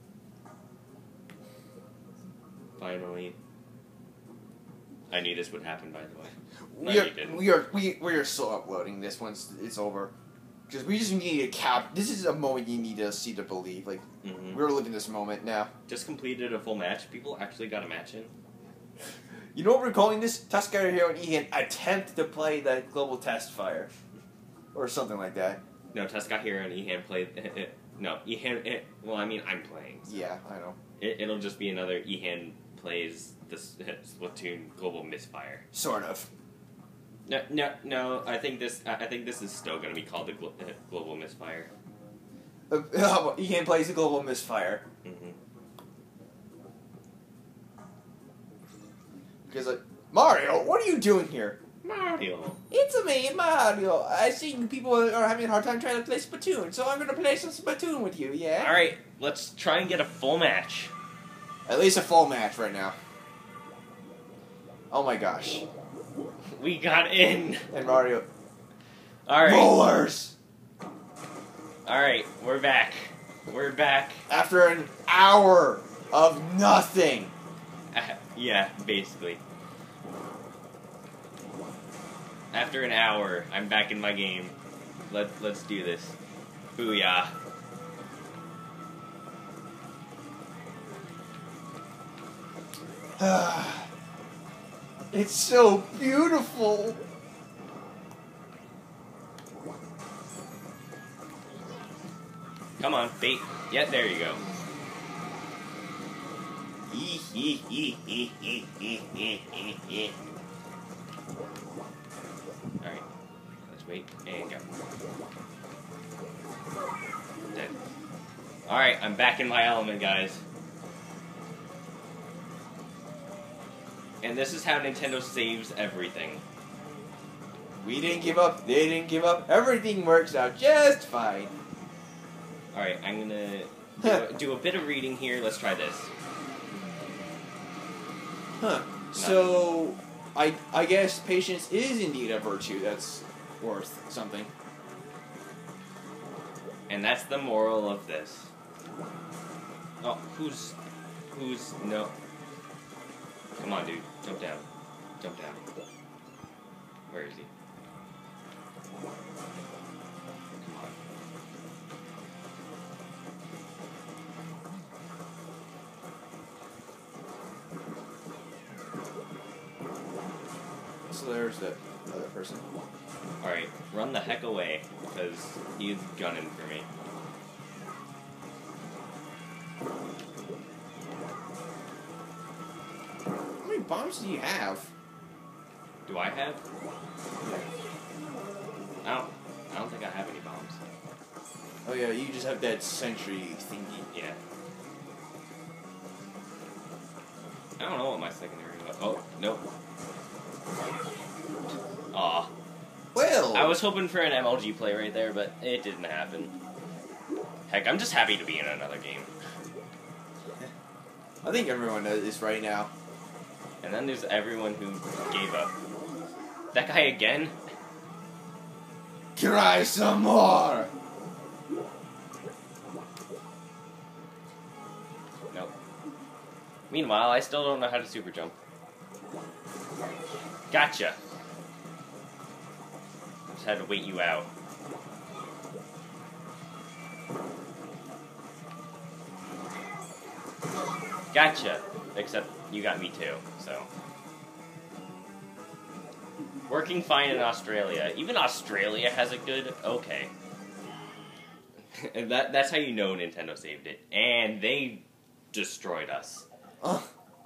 Finally. I knew this would happen, by the way. We are still uploading this once it's over, because we just need a cap. This is a moment you need to see to believe. Like we're living this moment now. Just completed a full match. People actually got a match in. You know what we're calling this? Tusker Hero and EHAN attempt to play the global test fire, or something like that. No, Tess got here and EHAN played. No, EHAN. Well, I mean, I'm playing. So. Yeah, I know. It'll just be another EHAN plays the Splatoon global Misfire. Sort of. No. I think this is still going to be called the global Misfire. EHAN plays the global Misfire. Because like, Mario, what are you doing here? Mario. It's me, Mario. I see people are having a hard time trying to play Splatoon, so I'm going to play some Splatoon with you, yeah? Alright, let's try and get a full match. At least a full match right now. Oh my gosh. We got in. And Mario. Alright. Rollers! Alright, we're back. We're back. After an hour of nothing. Yeah, basically. After an hour, I'm back in my game. Let's do this. Booyah. It's so beautiful. Come on, bait. Yeah, there you go. Alright. Let's wait and go. Dead. Alright, I'm back in my element, guys. And this is how Nintendo saves everything. We didn't give up. They didn't give up. Everything works out just fine. Alright, I'm gonna do a bit of reading here. Let's try this. Huh. So, I guess patience is indeed a virtue that's worth something. And that's the moral of this. Oh, who's no. Come on, dude. Jump down. Jump down. Where is he? Come on. So there's the other person. Alright, run the heck away, because he's gunning for me. How many bombs do you have? Do I have? I don't think I have any bombs. Oh yeah, you just have that sentry thingy. Yeah. I don't know what my secondary was. Oh, nope. Aw. Well, I was hoping for an MLG play right there, but it didn't happen. Heck, I'm just happy to be in another game. I think everyone knows this right now. And then there's everyone who gave up. That guy again? Try some more! Nope. Meanwhile, I still don't know how to super jump. Gotcha. I just had to wait you out. Gotcha. Except you got me too, so. Working fine in Australia. Even Australia has a good... Okay. And that's how you know Nintendo saved it. And they destroyed us. Oh.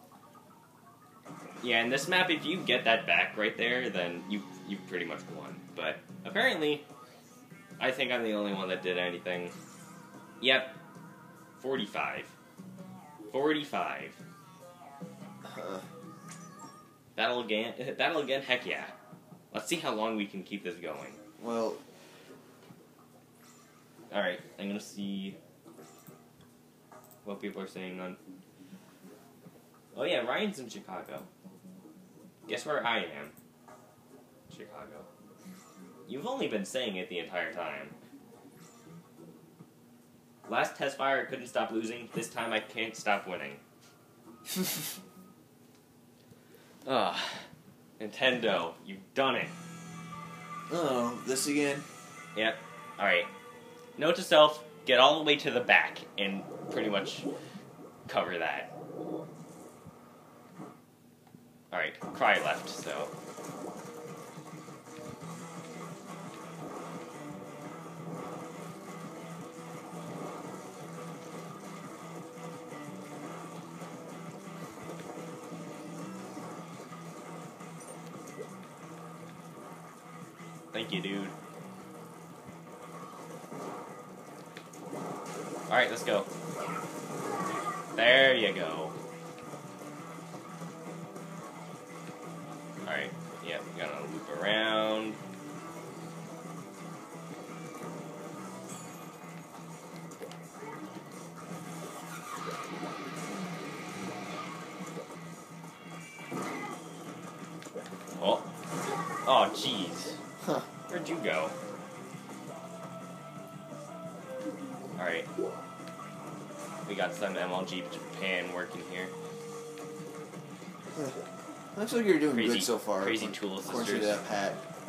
Yeah, in this map, if you get that back right there, then you've pretty much won. But apparently, I think I'm the only one that did anything. Yep. 45. 45. Battle again, heck yeah. Let's see how long we can keep this going. Well, alright, I'm gonna see what people are saying on... Oh yeah, Ryan's in Chicago. Guess where I am? Chicago. You've only been saying it the entire time. Last test fire, I couldn't stop losing. This time I can't stop winning. Ugh. Nintendo, you've done it. oh, this again? Yep. Alright. Note to self, get all the way to the back and pretty much cover that. Alright, Cry left, so... Thank you, dude. Alright, let's go. There you go. Alright, yep, gonna loop around. Oh. Oh, jeez. Huh. Where'd you go? Alright. We got some MLG Japan working here. Looks like you're doing Crazy- good so far. crazy Tool according to sisters. that Pat.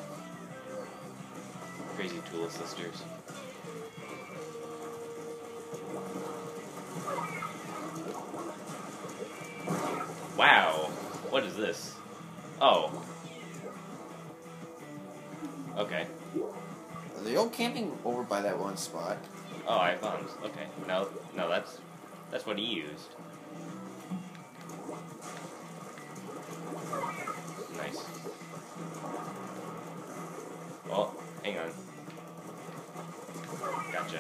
Crazy Tool sisters. Wow. What is this? Oh. Okay. Are they all camping over by that one spot? Oh, I have bombs. Okay. No, that's what he used. Nice. Oh, hang on. Gotcha.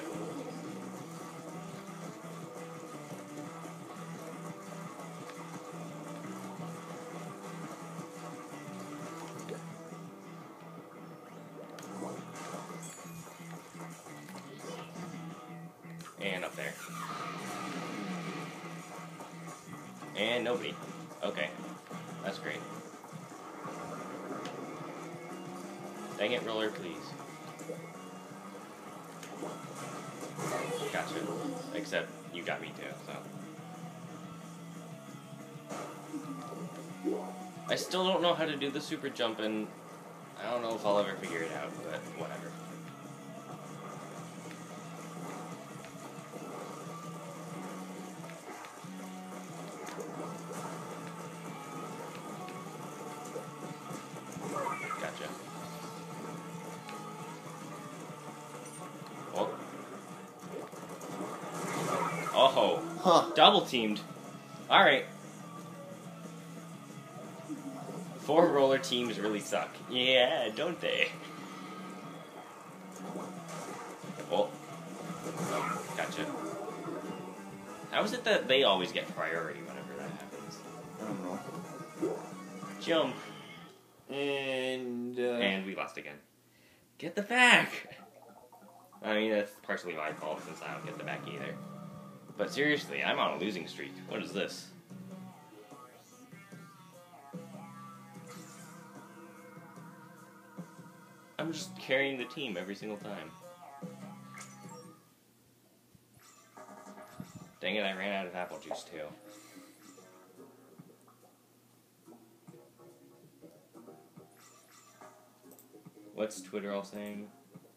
And up there. And nobody. Okay. That's great. Dang it, roller, please. Gotcha. Except you got me too, so. I still don't know how to do the super jump, and I don't know if I'll ever figure it out, but whatever. Gotcha. Oh. Oh. Huh. Double teamed. Alright. 4 roller teams really suck. Yeah, don't they? Oh. Oh, gotcha. How is it that they always get priority whenever that happens? I don't know. Jump. And we lost again. Get the back! I mean, that's partially my fault since I don't get the back either. But seriously, I'm on a losing streak. What is this? I'm just carrying the team every single time. Dang it, I ran out of apple juice too. What's Twitter all saying?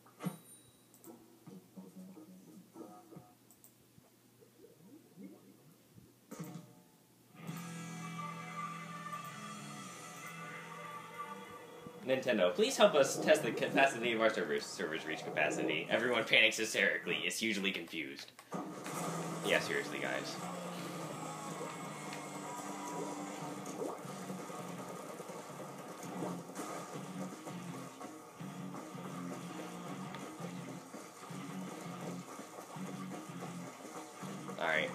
Nintendo, please help us test the capacity of our servers. Servers reach capacity. Everyone panics hysterically. Is hugely confused. Yeah, seriously, guys. Alright.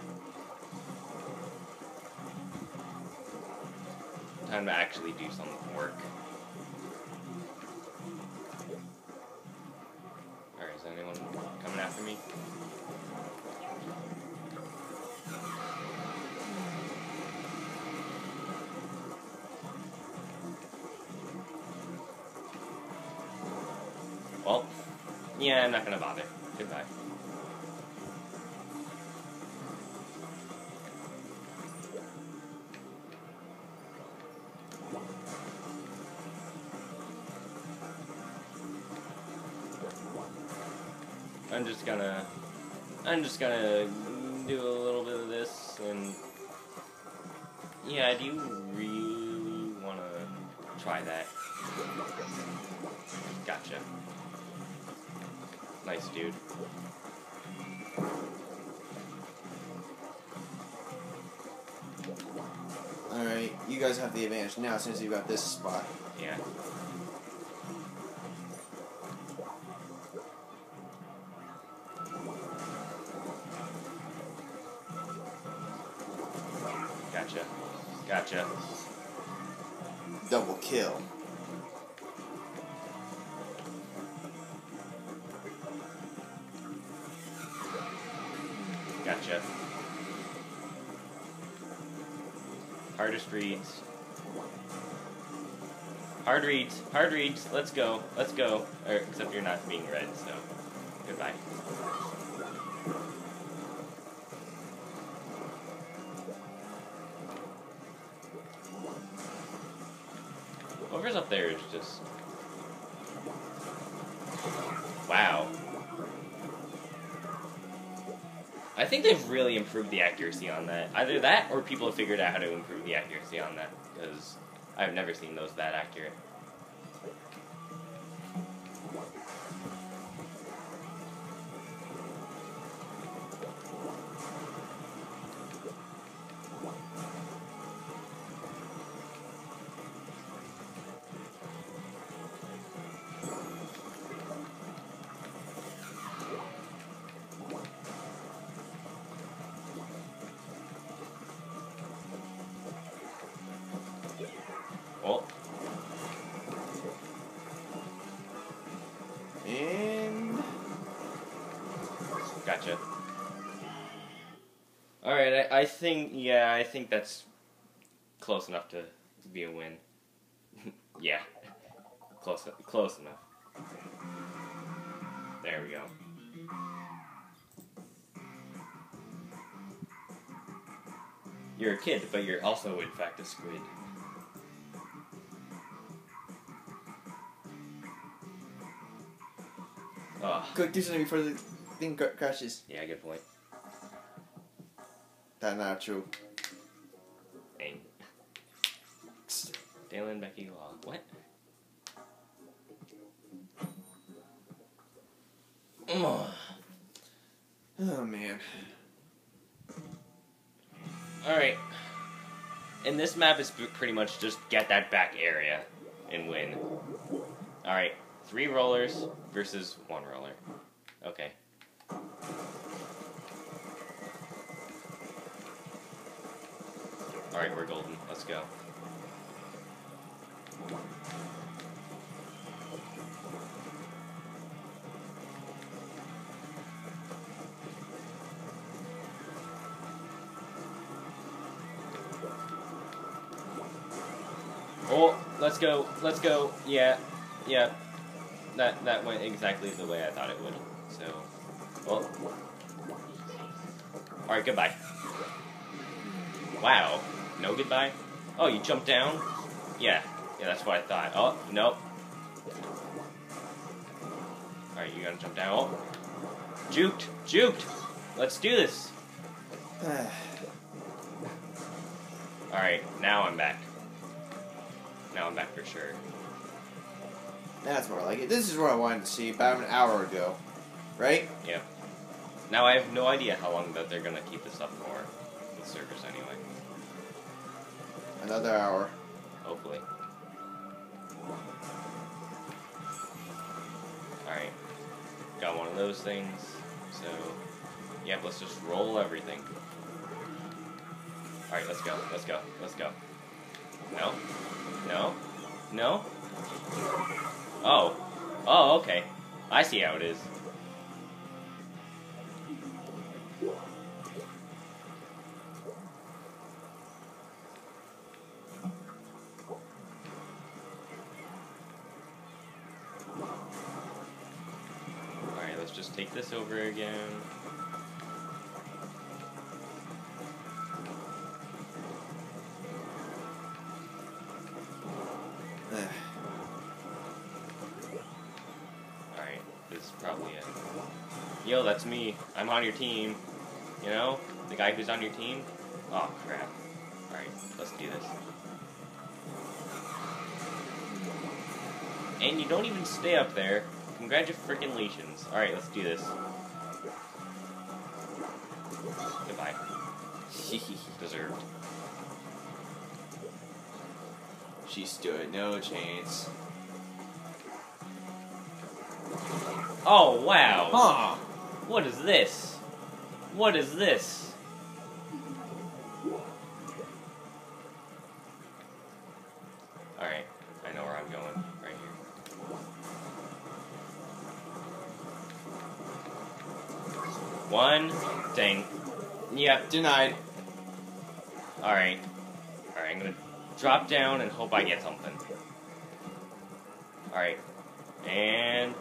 Time to actually do some work. Alright, is anyone coming after me? Well, yeah, I'm not gonna bother. Goodbye. I'm just gonna do a little bit of this, and yeah, do you really wanna try that? Gotcha. Nice, dude. Alright, you guys have the advantage now since you got this spot. Yeah. Gotcha. Gotcha. Double kill. Gotcha. Hardest reads. Hard reads. Hard reads. Let's go. Let's go. Or, except you're not being read, so goodbye. Whoever's up there is just... Wow. I think they've really improved the accuracy on that. Either that, or people have figured out how to improve the accuracy on that, because I've never seen those that accurate. Oh. And... Gotcha. Alright, I think that's close enough to be a win. Yeah. Close enough. There we go. You're a kid, but you're also, in fact, a squid. Oh. Quick, do something before the thing crashes. Yeah, good point. That's not true. Dang. Dalen Becky Law. What? Oh, man. Alright. And this map is pretty much just get that back area and win. Alright. 3 rollers versus 1 roller. Okay. Alright, we're golden. Let's go. Oh, let's go. Let's go. Yeah. Yeah. That went exactly the way I thought it would. So, well. Alright, goodbye. Wow. No goodbye? Oh, you jumped down? Yeah. Yeah, that's what I thought. Oh, nope. Alright, you gotta jump down. Oh. Juked! Juked! Let's do this! Alright, now I'm back. Now I'm back for sure. That's more like it. This is what I wanted to see about an hour ago. Right? Yep. Now I have no idea how long that they're gonna keep this up for. The servers anyway. Another hour. Hopefully. Alright. Got one of those things. So, yep, let's just roll everything. Alright, let's go. Let's go. Let's go. No. No. No. Oh. Oh, okay. I see how it is. Alright, let's just take this over again. Alright, this is probably it. Yo, that's me. I'm on your team. You know? The guy who's on your team? Oh, crap. Alright, let's do this. And you don't even stay up there. Congratulations. Alright, let's do this. Goodbye. Deserved. She stood no chance. Oh, wow. Huh. What is this? What is this? Alright, I know where I'm going. Right here. One. Dang. Yep. Denied. Alright. Alright, I'm gonna drop down and hope I get something. Alright. And...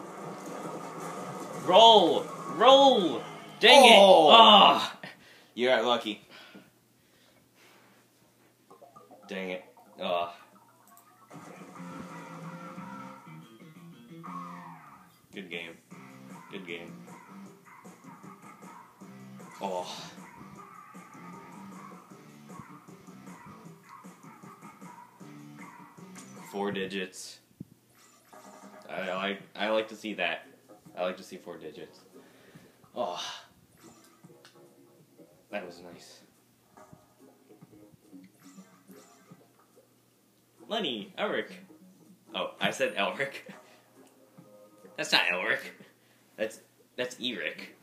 roll! Roll! Dang it! Oh! You got lucky. Dang it. Ugh. Good game. Good game. Oh. Four digits. I like to see that. I like to see 4 digits. Oh. That was nice. Lenny, Elric. Oh, I said Elric. That's not Elric. That's Eric.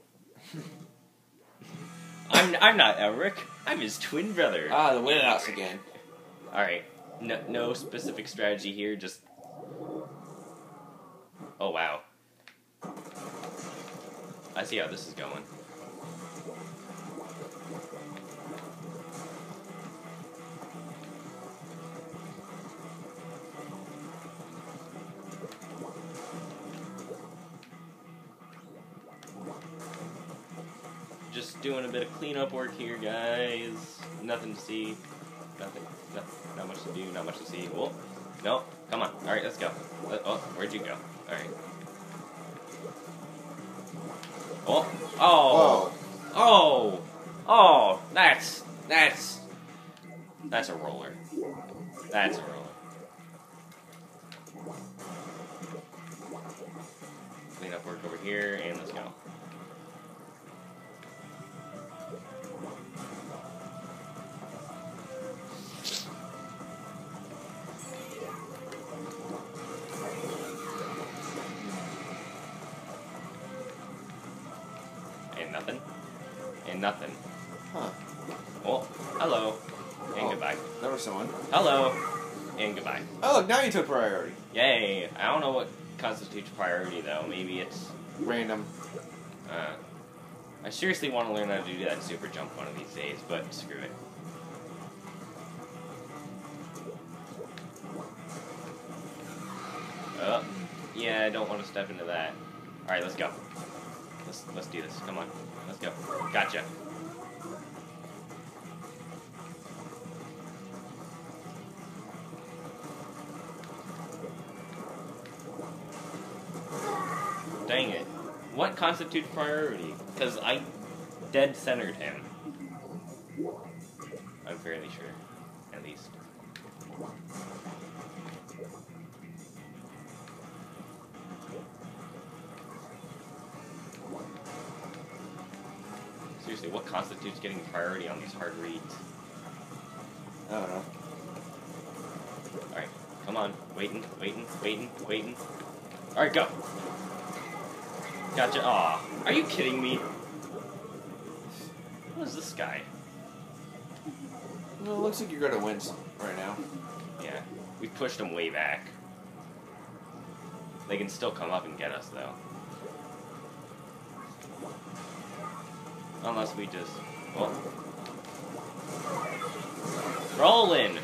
I'm not Elric. I'm his twin brother. Ah, the win house again. Alright. No specific strategy here, just... Oh, wow. I see how this is going. Just doing a bit of cleanup work here, guys. Nothing to see. Not much to do, not much to see. Whoa. No, come on. Alright, let's go. Oh, where'd you go? Alright. Oh. Oh. Whoa. Oh. Oh. That's a roller. That's a roller. Clean up work over here, and let's go. nothing. And nothing. Huh. Well, hello. And Oh. goodbye. There was someone. Hello. And goodbye. Oh, look, now you took priority. Yay. I don't know what constitutes priority, though. Maybe it's... Random. I seriously want to learn how to do that super jump one of these days, but screw it. Yeah, I don't want to step into that. Alright, let's go. Let's do this. Come on. Let's go. Gotcha. Dang it. What constitutes priority? Because I dead-centered him. I'm fairly sure. At least. Seriously, what constitutes getting priority on these hard reads? I don't know. Alright, come on. Waiting. Alright, go! Gotcha. Aw. Are you kidding me? What is this guy? Well, it looks like you're gonna win right now. Yeah, we pushed him way back. They can still come up and get us, though. Unless we just... Well... Rollin'!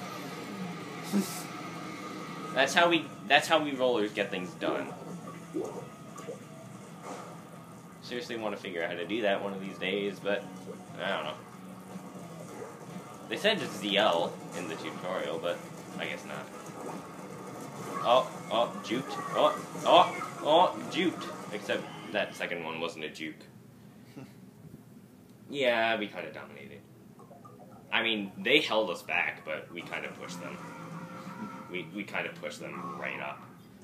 That's how we rollers get things done. Seriously want to figure out how to do that one of these days, but I don't know. They said it's ZL in the tutorial, but I guess not. Oh, juked. Oh, juked. Except that second one wasn't a juke. Yeah, we kind of dominated. I mean, they held us back, but we kind of pushed them. We kind of pushed them right up.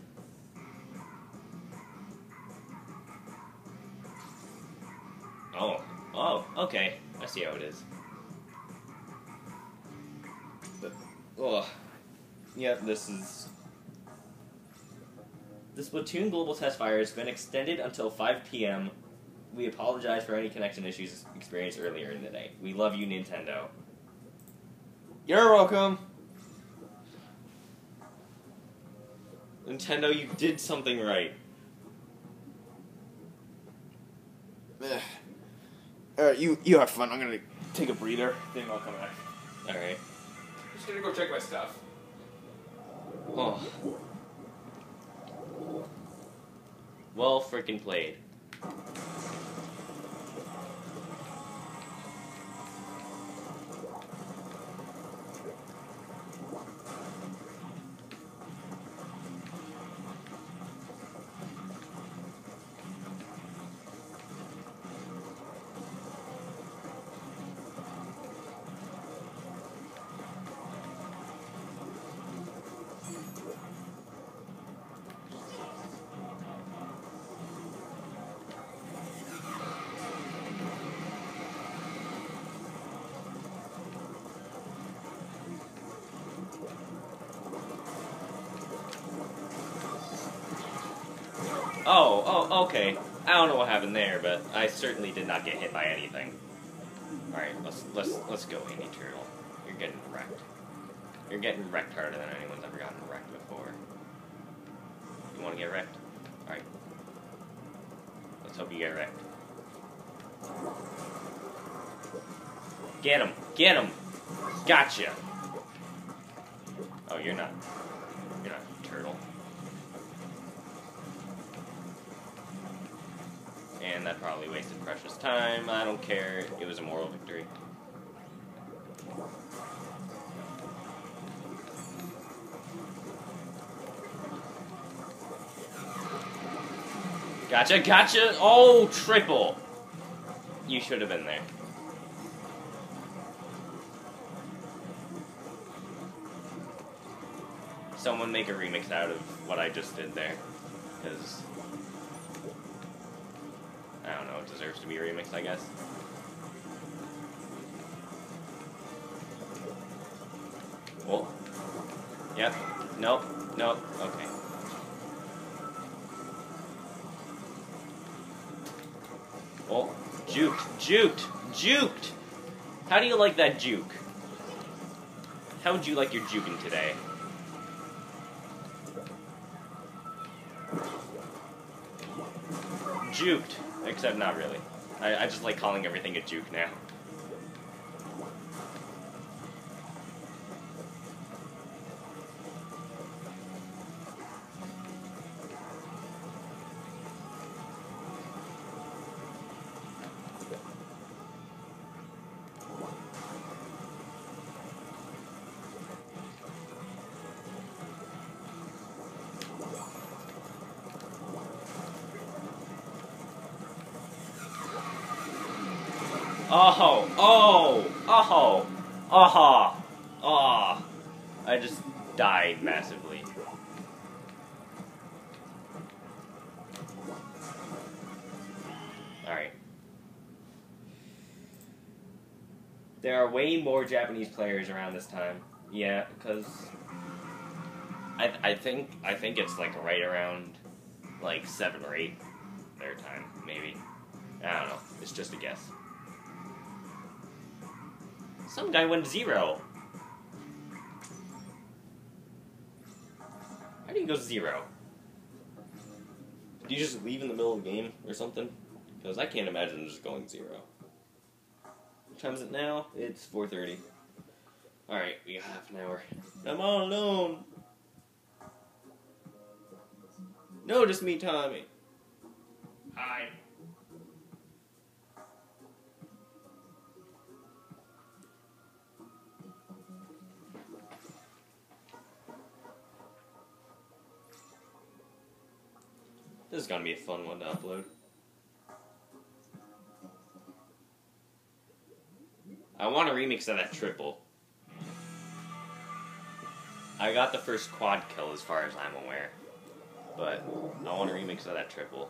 Oh, okay. I see how it is. But, yeah, this is... The Splatoon Global Test Fire has been extended until 5 p.m. We apologize for any connection issues experienced earlier in the day. We love you, Nintendo. You're welcome. Nintendo, you did something right. Alright, you have fun. I'm gonna take a breather, then I'll come back. Alright. Just gonna go check my stuff. Oh. Well frickin' played. Oh, okay. I don't know what happened there, but I certainly did not get hit by anything. Alright, let's go, Andy Turtle. You're getting wrecked. You're getting wrecked harder than anyone's ever gotten wrecked before. You wanna get wrecked? Alright. Let's hope you get wrecked. Get him! Get him! Gotcha! Oh, you're not a turtle. And that probably wasted precious time. I don't care. It was a moral victory. Gotcha, gotcha! Oh, triple! You should have been there. Someone make a remix out of what I just did there. Because... I don't know, it deserves to be remixed, I guess. Oh. Yep. Nope. Nope. Okay. Oh. Juked, juked, juked! How do you like that juke? How would you like your juking today? Juked. Except not really. I just like calling everything a juke now. Oh, oh, oh, oh, oh. I just died massively. Alright. There are way more Japanese players around this time. Yeah, because I think it's like right around like 7 or 8 their time, maybe. I don't know. It's just a guess. Some guy went 0. How do you go 0? Do you just leave in the middle of the game or something? Because I can't imagine just going 0. What time is it now? It's 4:30. Alright, we got half an hour. I'm all alone. Notice me, Tommy. Hi. This is gonna be a fun one to upload. I want a remix of that triple. I got the first quad kill as far as I'm aware. But I want a remix of that triple.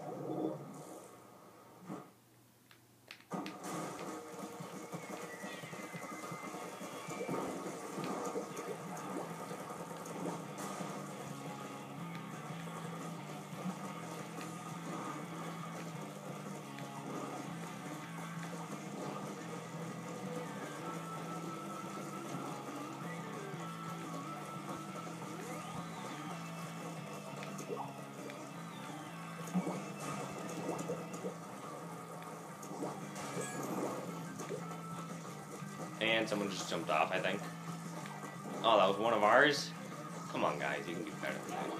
And someone just jumped off, I think. Oh, that was one of ours? Come on, guys, you can do better than that.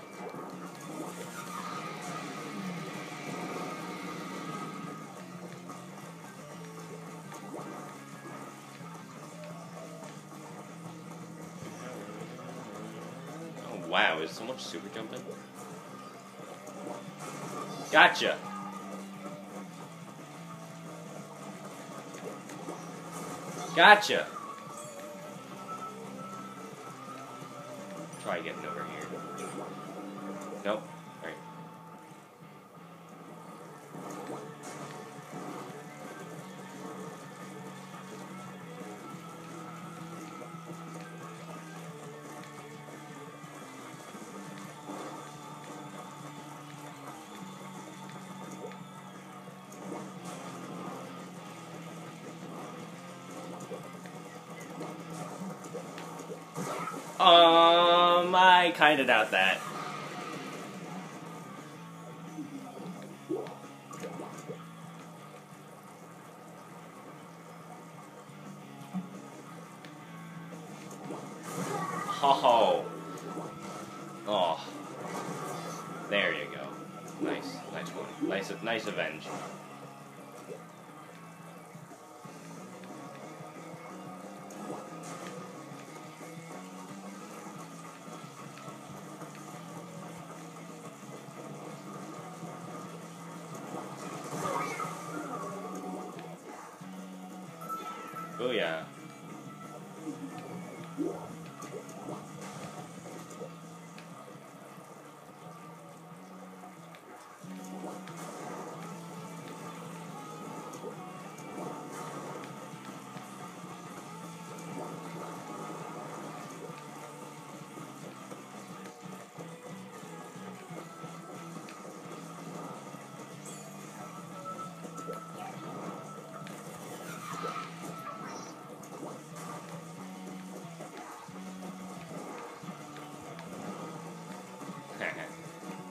Oh, wow, is so much super jumping? Gotcha! Gotcha! Try getting over here. Nope. Alright. I kinda doubt that. Ho-ho. Oh. There you go. Nice. Nice one. Nice avenge. Booyah.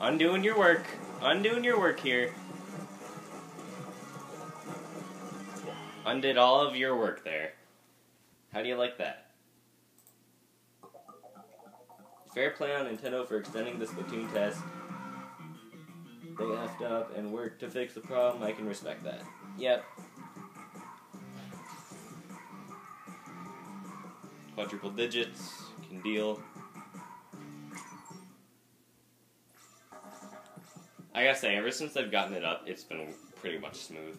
Undoing your work. Undoing your work here. Undid all of your work there. How do you like that? Fair play on Nintendo for extending the Splatoon test. They effed up and worked to fix the problem. I can respect that. Yep. Quadruple digits. Can deal. I gotta say, ever since I've gotten it up, it's been pretty much smooth.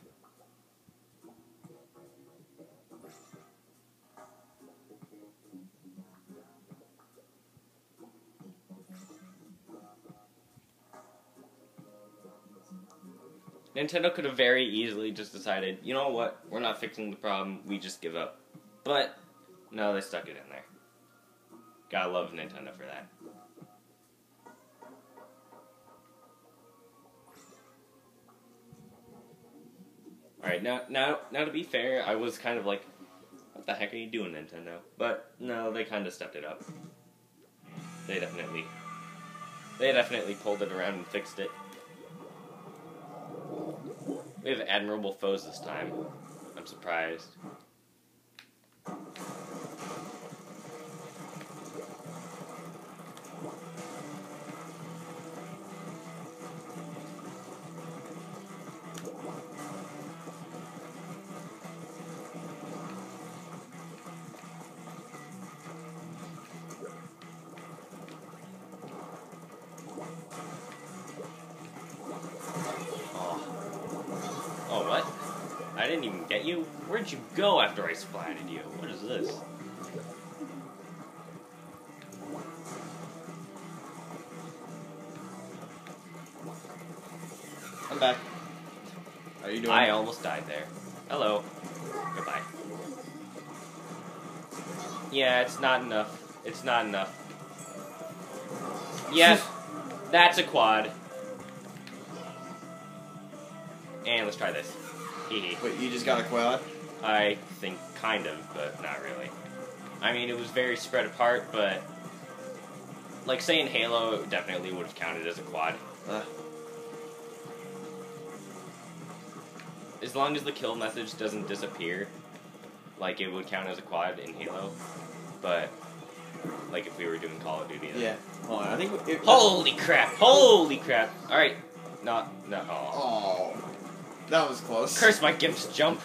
Nintendo could have very easily just decided, you know what, we're not fixing the problem, we just give up. But, no, they stuck it in there. Gotta love Nintendo for that. Alright, now to be fair, I was kind of like, what the heck are you doing, Nintendo? But, no, they kind of stepped it up. They definitely pulled it around and fixed it. We have admirable foes this time. I'm surprised. Oh, what? I didn't even get you? Where'd you go after I splatted you? What is this? I'm back. How you doing? I almost died there. Hello. Goodbye. Yeah, it's not enough. It's not enough. Yeah, that's a quad. And let's try this. Hee. Wait, you just got a quad? I think kind of, but not really. I mean, it was very spread apart, but like say in Halo, it definitely would have counted as a quad. As long as the kill message doesn't disappear, like it would count as a quad in Halo. But like if we were doing Call of Duty, then. Yeah. Hold on, I think. Holy crap! Holy crap! All right, no. Oh, that was close. Curse my gimp's jump.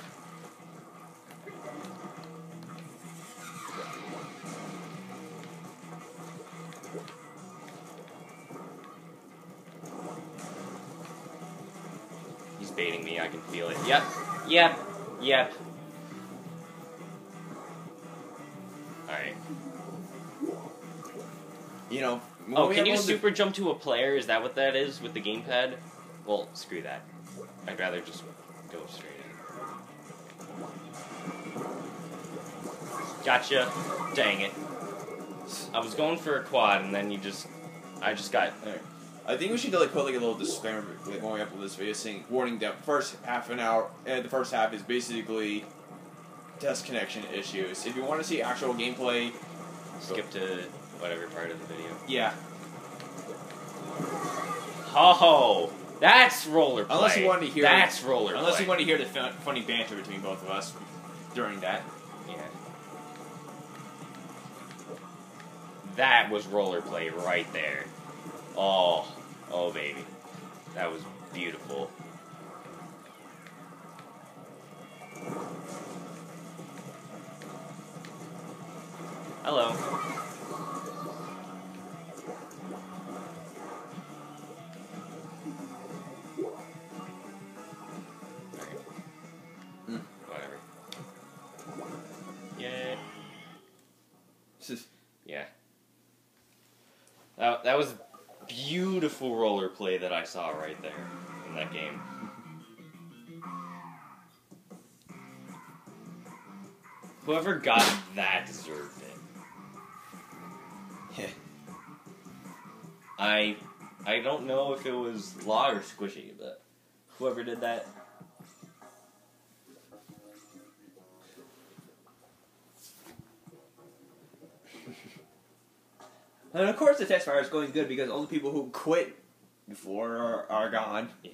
He's baiting me, I can feel it. Yep. Alright. You know. Oh, can you super jump to a player? Is that what that is with the gamepad? Well, screw that. I'd rather just go straight in. Gotcha. Dang it. I was going for a quad, and then I just got... Right. I think we should put like a little disclaimer like, when we upload this video saying, warning that first half an hour, the first half is basically test connection issues. If you want to see actual gameplay... Skip to whatever part of the video. Yeah. Ho-ho! That's roller play. Unless you want to hear... That's roller play. Unless you want to hear the funny banter between both of us during that. Yeah. That was roller play right there. Oh baby. That was beautiful. Hello. Whatever. Yeah. Yeah. That was beautiful roller play that I saw right there in that game. Whoever got that deserved it. I don't know if it was Law or Squishy, but whoever did that. And of course the test fire is going good because all the people who quit before are gone. Yeah.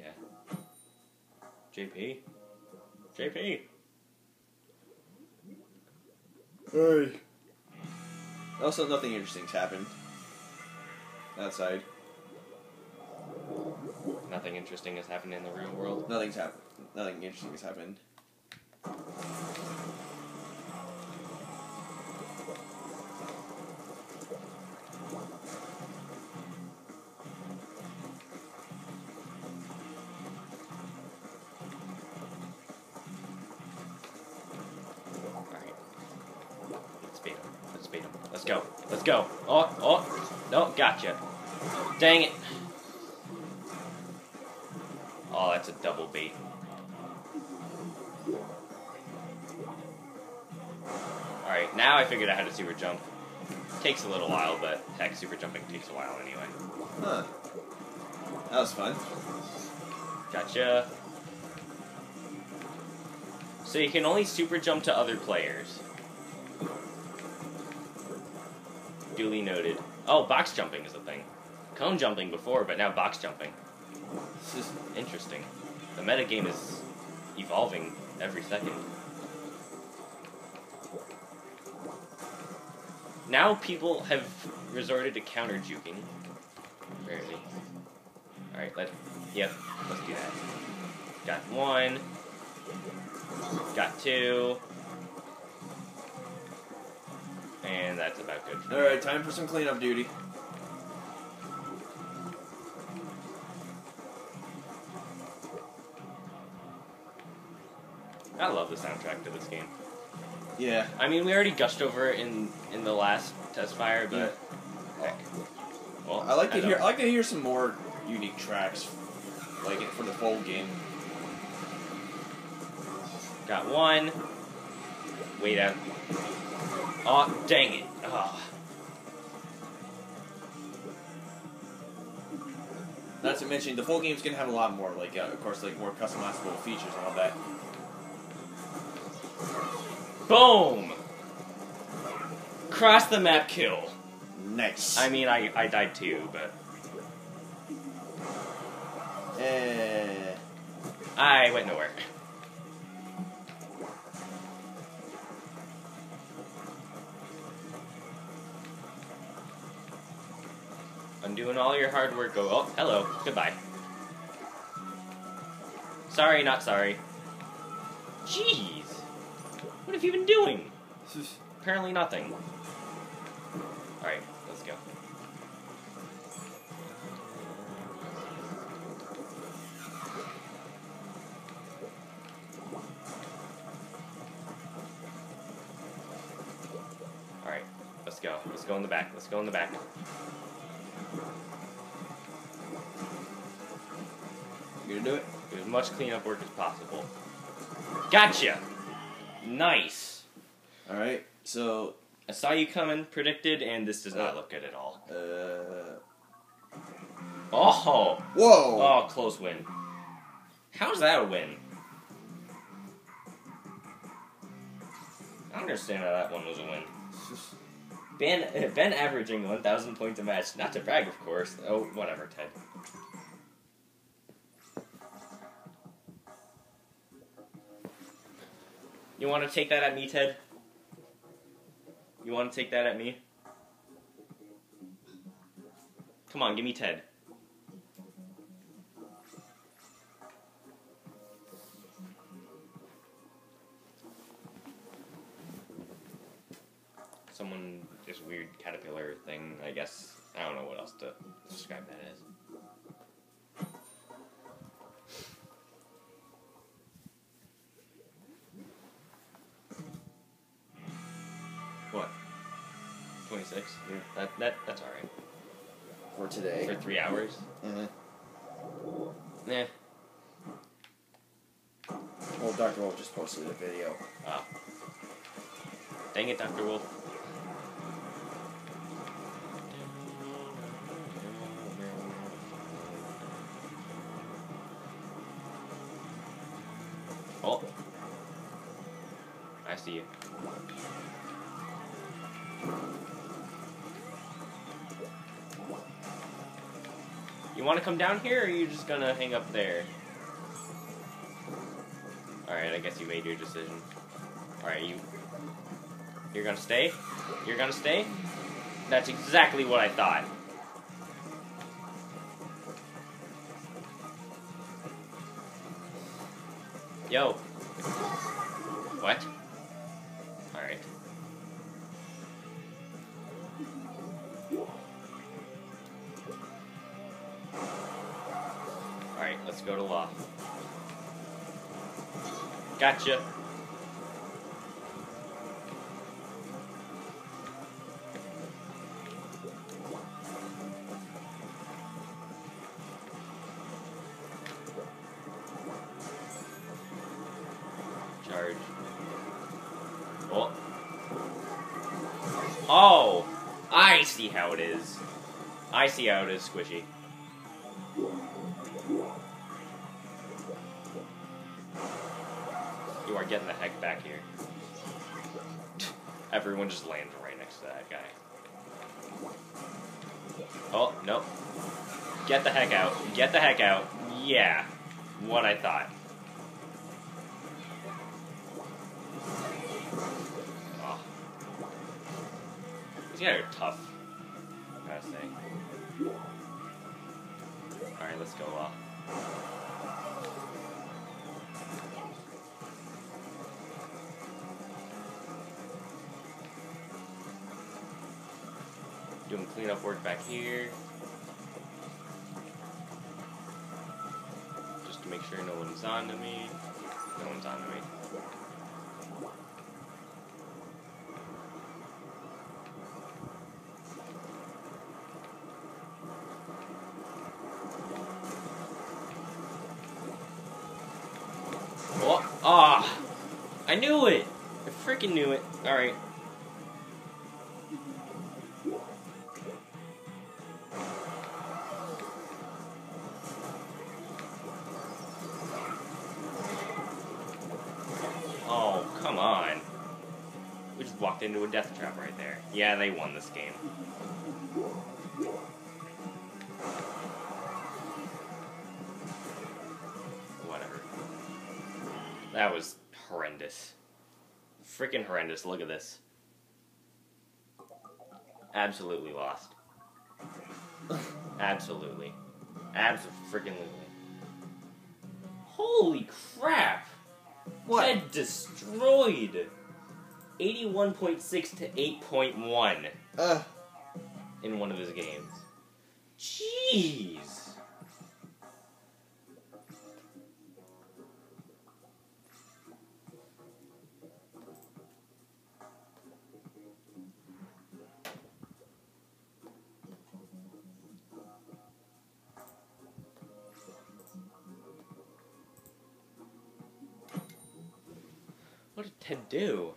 JP. JP. Hey. Also, nothing interesting's happened outside. Nothing interesting has happened in the real world. Nothing's happened. Nothing interesting has happened. Let's go. Let's go. Oh. No, gotcha. Dang it. Oh, that's a double bait. Alright, now I figured out how to super jump. Takes a little while, but heck, super jumping takes a while anyway. Huh. That was fun. Gotcha. So you can only super jump to other players. Duly noted. Oh, box jumping is a thing. Cone jumping before, but now box jumping. This is interesting. The metagame is evolving every second. Now people have resorted to counter juking. Apparently. Alright, let's do that. Got one. Got two. And that's about good. Alright, time for some cleanup duty. I love the soundtrack to this game. Yeah. I mean, we already gushed over it in the last test fire, but heck. Well, I like to hear some more unique tracks, like for the full game. Got one. Wait out. Oh, dang it. Oh. Not to mention, the full game's gonna have a lot more, like, of course, like, more customizable features and all that. Boom! Cross the map kill. Nice. I mean, I died too, but... I went nowhere. Undoing all your hard work. Oh, hello. Goodbye. Sorry, not sorry. Jeez. What have you been doing? Apparently nothing. Alright, let's go. Alright, let's go. Let's go in the back. Let's go in the back. You gonna do it? Do as much cleanup work as possible. Gotcha! Nice! Alright, so... I saw you coming, predicted, and this does not look good at all. Oh! Whoa! Oh, close win. How's that a win? I don't understand how that one was a win. Ben averaging 1,000 points a match. Not to brag, of course. Oh, whatever, Ted. You want to take that at me, Ted? You want to take that at me? Come on, give me Ted. Someone, this weird caterpillar thing, I guess. I don't know what else to describe that as. What? 26? Yeah. That's alright. For today. For 3 hours? Mm-hmm. Eh. Well, Dr. Wolf just posted a video. Oh. Dang it, Dr. Wolf. Oh. I see you. You want to come down here, or are you just gonna hang up there? Alright, I guess you made your decision. Alright, you're gonna stay? You're gonna stay? That's exactly what I thought. Yo. What? Alright. Alright, let's go to law. Gotcha. Charge. Oh. Oh! I see how it is. I see how it is, Squishy. You are getting the heck back here. Everyone just lands right next to that guy. Oh, nope. Get the heck out. Get the heck out. Yeah. What I thought. Oh. These guys are tough, I gotta say. Alright, let's go. Doing cleanup work back here. Just to make sure no one's on to me. No one's on to me. Oh, ah! I knew it! I freaking knew it. Alright. Oh, come on. We just walked into a death trap right there. Yeah, they won this game. Whatever. That was horrendous. Freaking horrendous. Look at this. Absolutely lost. Absolutely. Abso-freaking-lutely. Holy crap! What? Ted destroyed 81.6 to 8.1 in one of his games. Jeez. What did Ted do?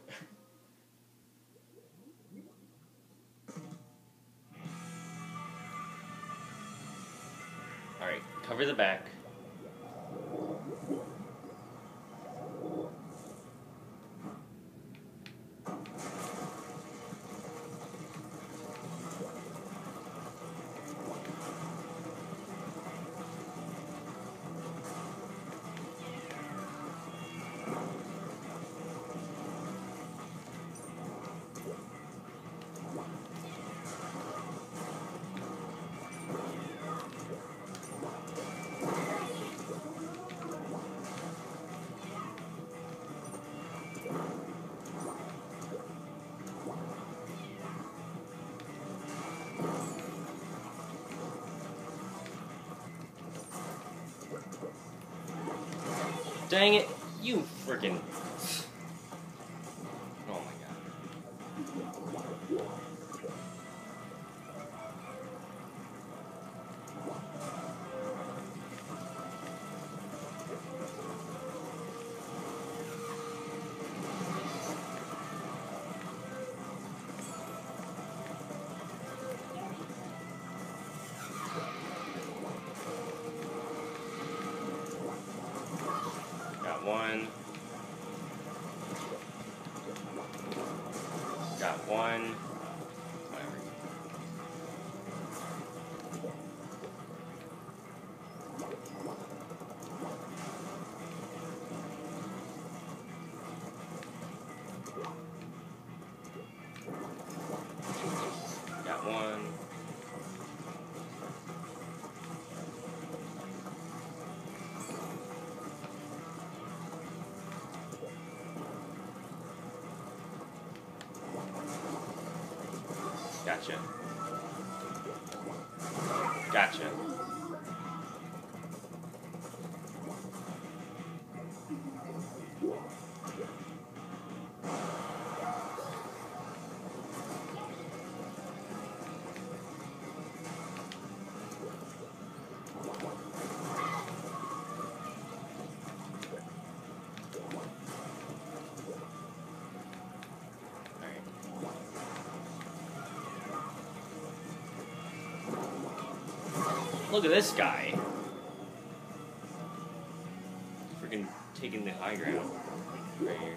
Alright, cover the back. Dang it, you freaking... Oh my god. Got one. Got one. Whatever. Gotcha. Gotcha. Look at this guy. Freaking taking the high ground right here.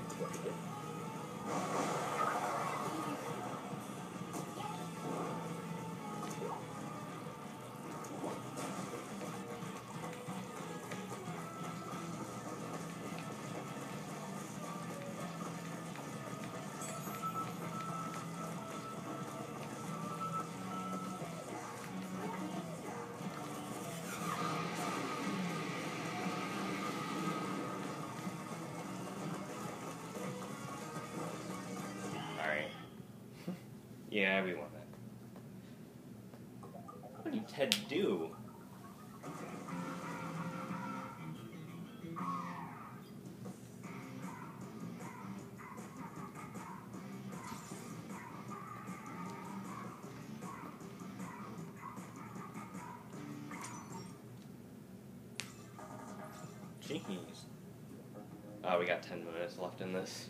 Yeah, we want that. What did Ted do? Jeez. Oh, we got 10 minutes left in this.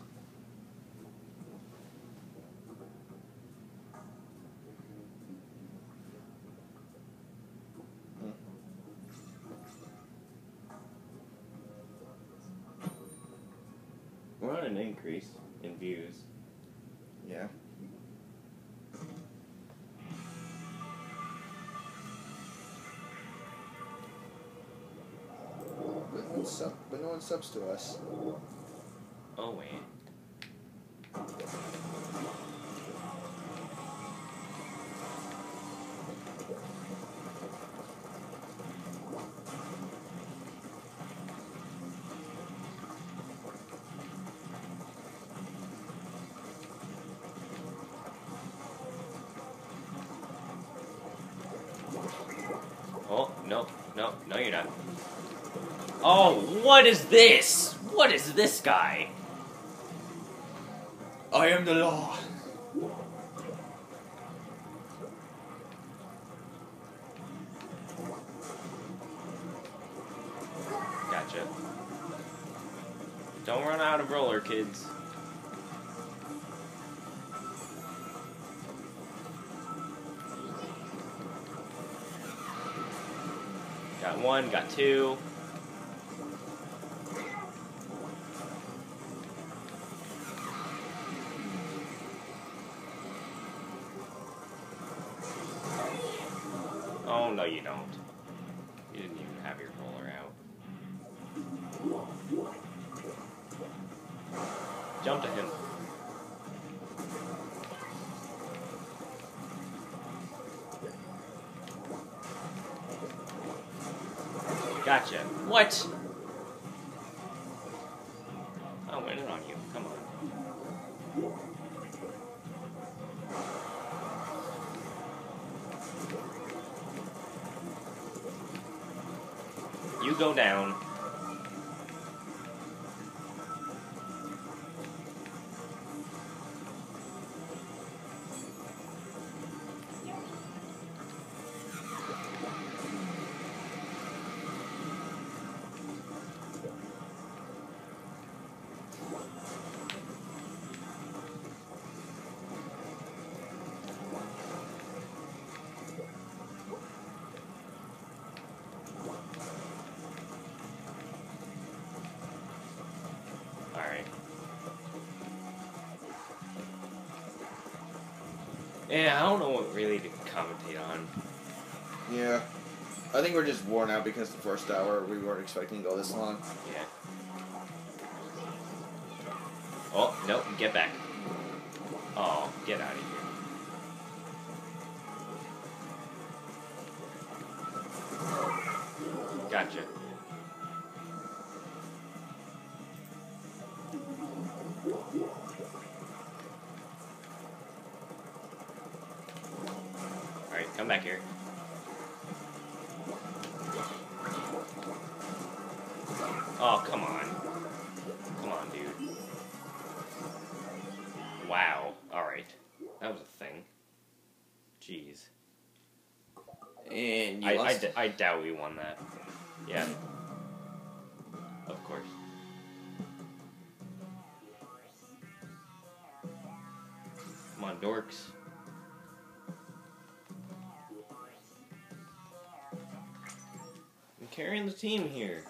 We're on an increase in views. Yeah. But no one subs to us. Oh, wait. Oh, no, no, no you're not. Oh, what is this? What is this guy? I am the law. Gotcha. Don't run out of roller, kids. Got one, got two. Oh, no you don't. You didn't even have your roller out. Jump to him. Gotcha. What? I went in on you. Come on. You go down. Alright. Yeah, I don't know what really to commentate on. Yeah. I think we're just worn out because the first hour we weren't expecting to go this long. Yeah. Oh, nope, get back. Oh, get out of here. Gotcha. back here. Oh, come on. Come on, dude. Wow. Alright. That was a thing. Jeez. And you lost. I doubt we won that. Yeah. Of course. Come on, dorks. I'm carrying the team here.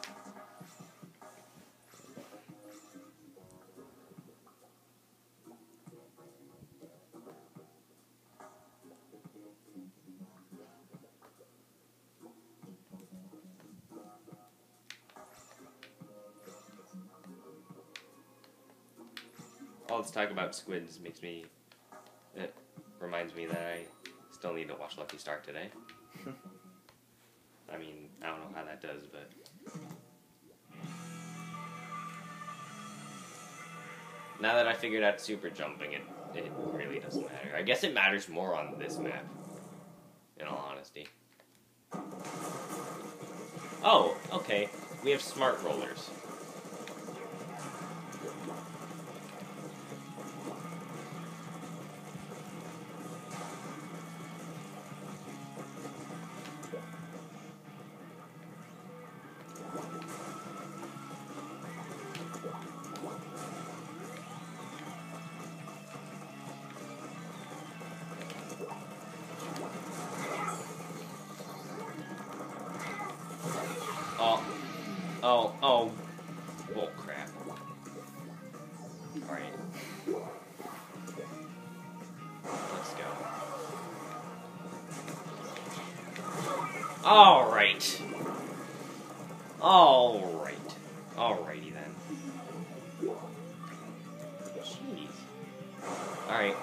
All this talk about squids it reminds me that I still need to watch Lucky Star today. I mean, I don't know how that does, but... Now that I figured out super jumping, it really doesn't matter. I guess it matters more on this map, in all honesty. Oh, okay. We have smart rollers. Oh, crap. Alright. Let's go. Alright. Alrighty then. Jeez. Alright.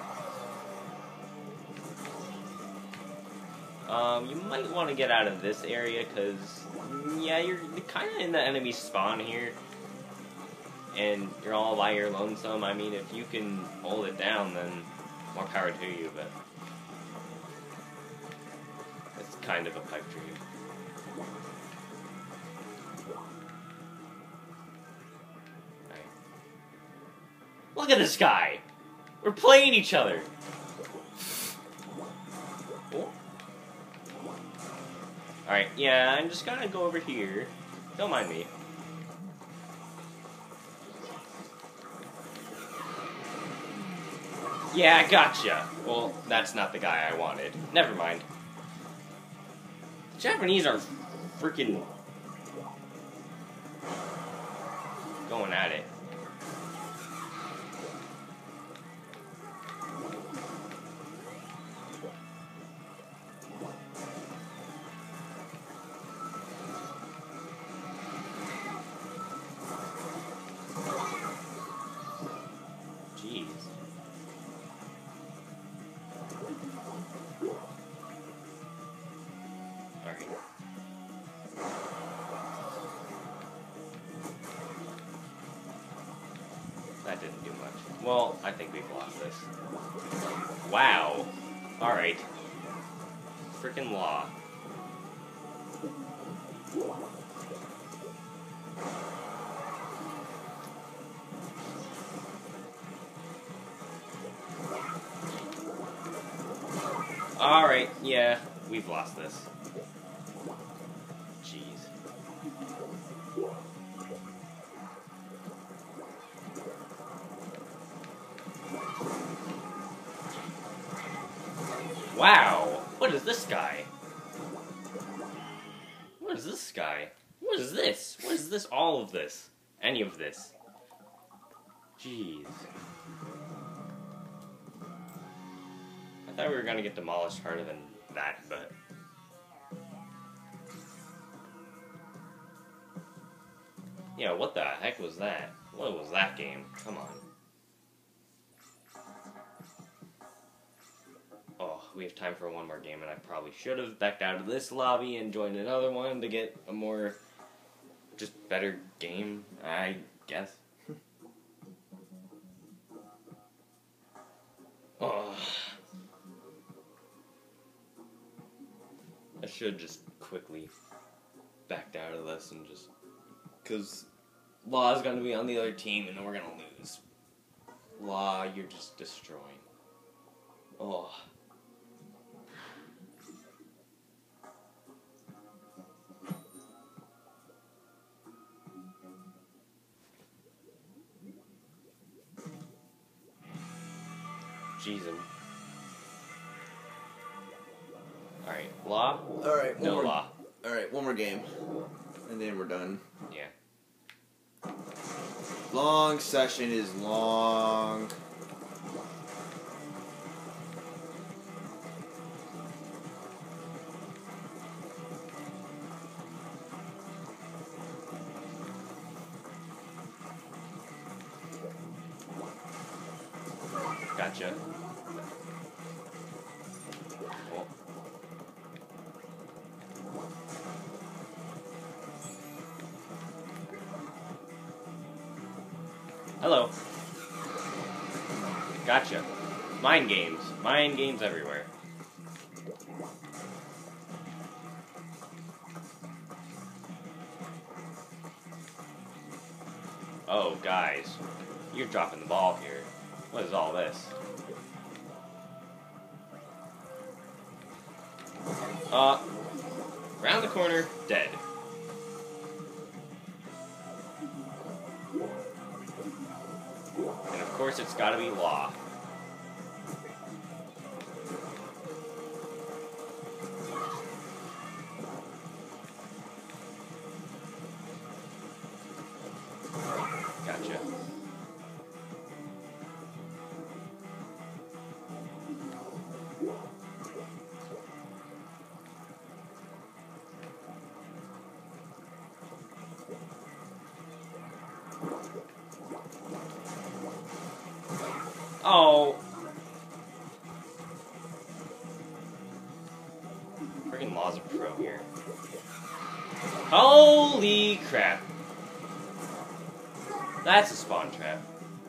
You might want to get out of this area, because, yeah, you're kind of in the enemy spawn here, and you're all by your lonesome. I mean, if you can hold it down, then more power to you, but it's kind of a pipe dream. Right. Look at this guy! We're playing each other! Oh. Alright, yeah, I'm just gonna go over here. Don't mind me. Yeah, gotcha. Well, that's not the guy I wanted. Never mind. The Japanese are freaking going at it. That didn't do much. Well, I think we've lost this. Wow. Alright. Frickin' law. Alright, yeah, we've lost this. Jeez. Wow! What is this guy? What is this guy? What is this? What is this? All of this? Any of this? Jeez. I thought we were gonna get demolished harder than that, but... Yeah, what the heck was that? What was that game? Come on. Oh, we have time for one more game, and I probably should have backed out of this lobby and joined another one to get a more... just better game, I guess. Oh... should just quickly backed out of this and just... Because Law's going to be on the other team and we're going to lose. Law, you're just destroying. Oh. Jeez. Alright, Law? Alright, No Law. Alright, one more game. And then we're done. Yeah. Long session is long. Gotcha. Oh. Hello. Gotcha. Mind games. Mind games everywhere. Oh, guys. You're dropping the ball here. What is all this? Round the corner, dead. And of course it's gotta be Law. Gotcha. Oh. Friggin' Law's a pro here. Holy crap. That's a spawn trap.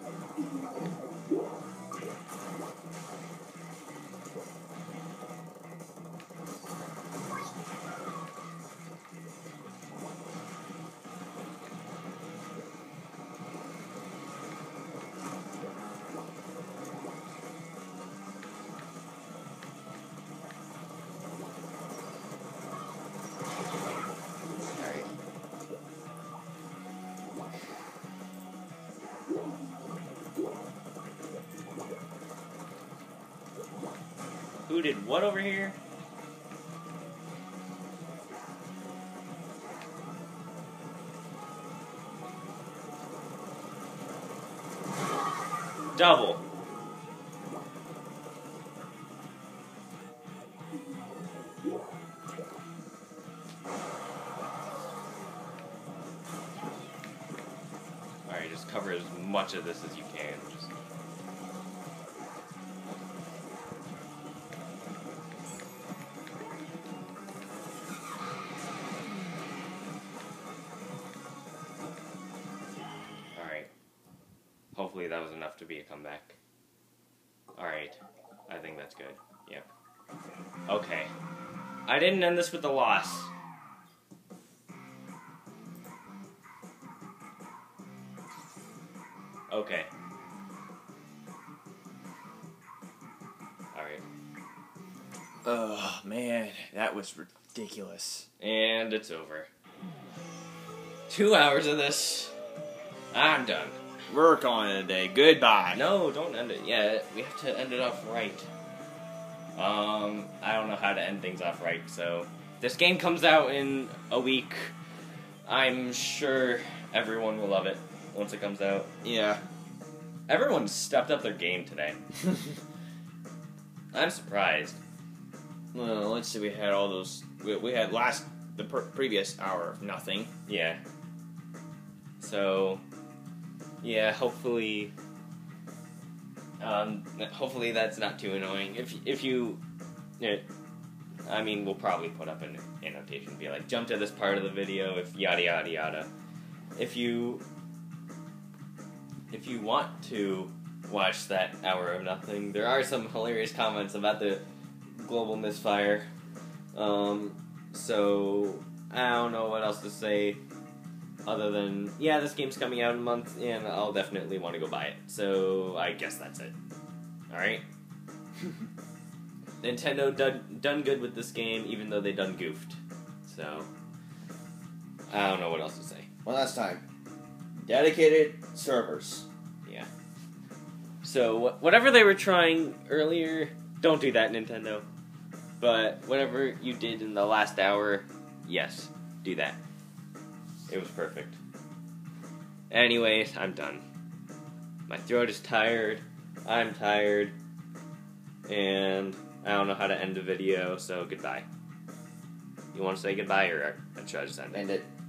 Who did what over here? Double. Alright, just cover as much of this as you can. Just... Hopefully that was enough to be a comeback. Alright. I think that's good. Yep. Okay. I didn't end this with a loss. Okay. Alright. Oh, man. That was ridiculous. And it's over. 2 hours of this. I'm done. We're calling it a day. Goodbye. No, don't end it yet. We have to end it off right. I don't know how to end things off right, so... This game comes out in a week. I'm sure everyone will love it once it comes out. Yeah. Everyone stepped up their game today. I'm surprised. Well, let's see, we had all those... We had the previous hour of nothing. Yeah. So... Yeah, hopefully that's not too annoying. If you, I mean, we'll probably put up an annotation, be like, jump to this part of the video, if yada yada yada. If you want to watch that hour of nothing, there are some hilarious comments about the global misfire. So, I don't know what else to say other than, yeah, this game's coming out in a month, and I'll definitely want to go buy it. So, I guess that's it. Alright? Nintendo done good with this game, even though they done goofed. So, I don't know what else to say. One last time. Dedicated servers. Yeah. So, whatever they were trying earlier, don't do that, Nintendo. But whatever you did in the last hour, yes, do that. It was perfect. Anyways, I'm done. My throat is tired. I'm tired. And I don't know how to end the video, so goodbye. You want to say goodbye, or should I just end it? End it.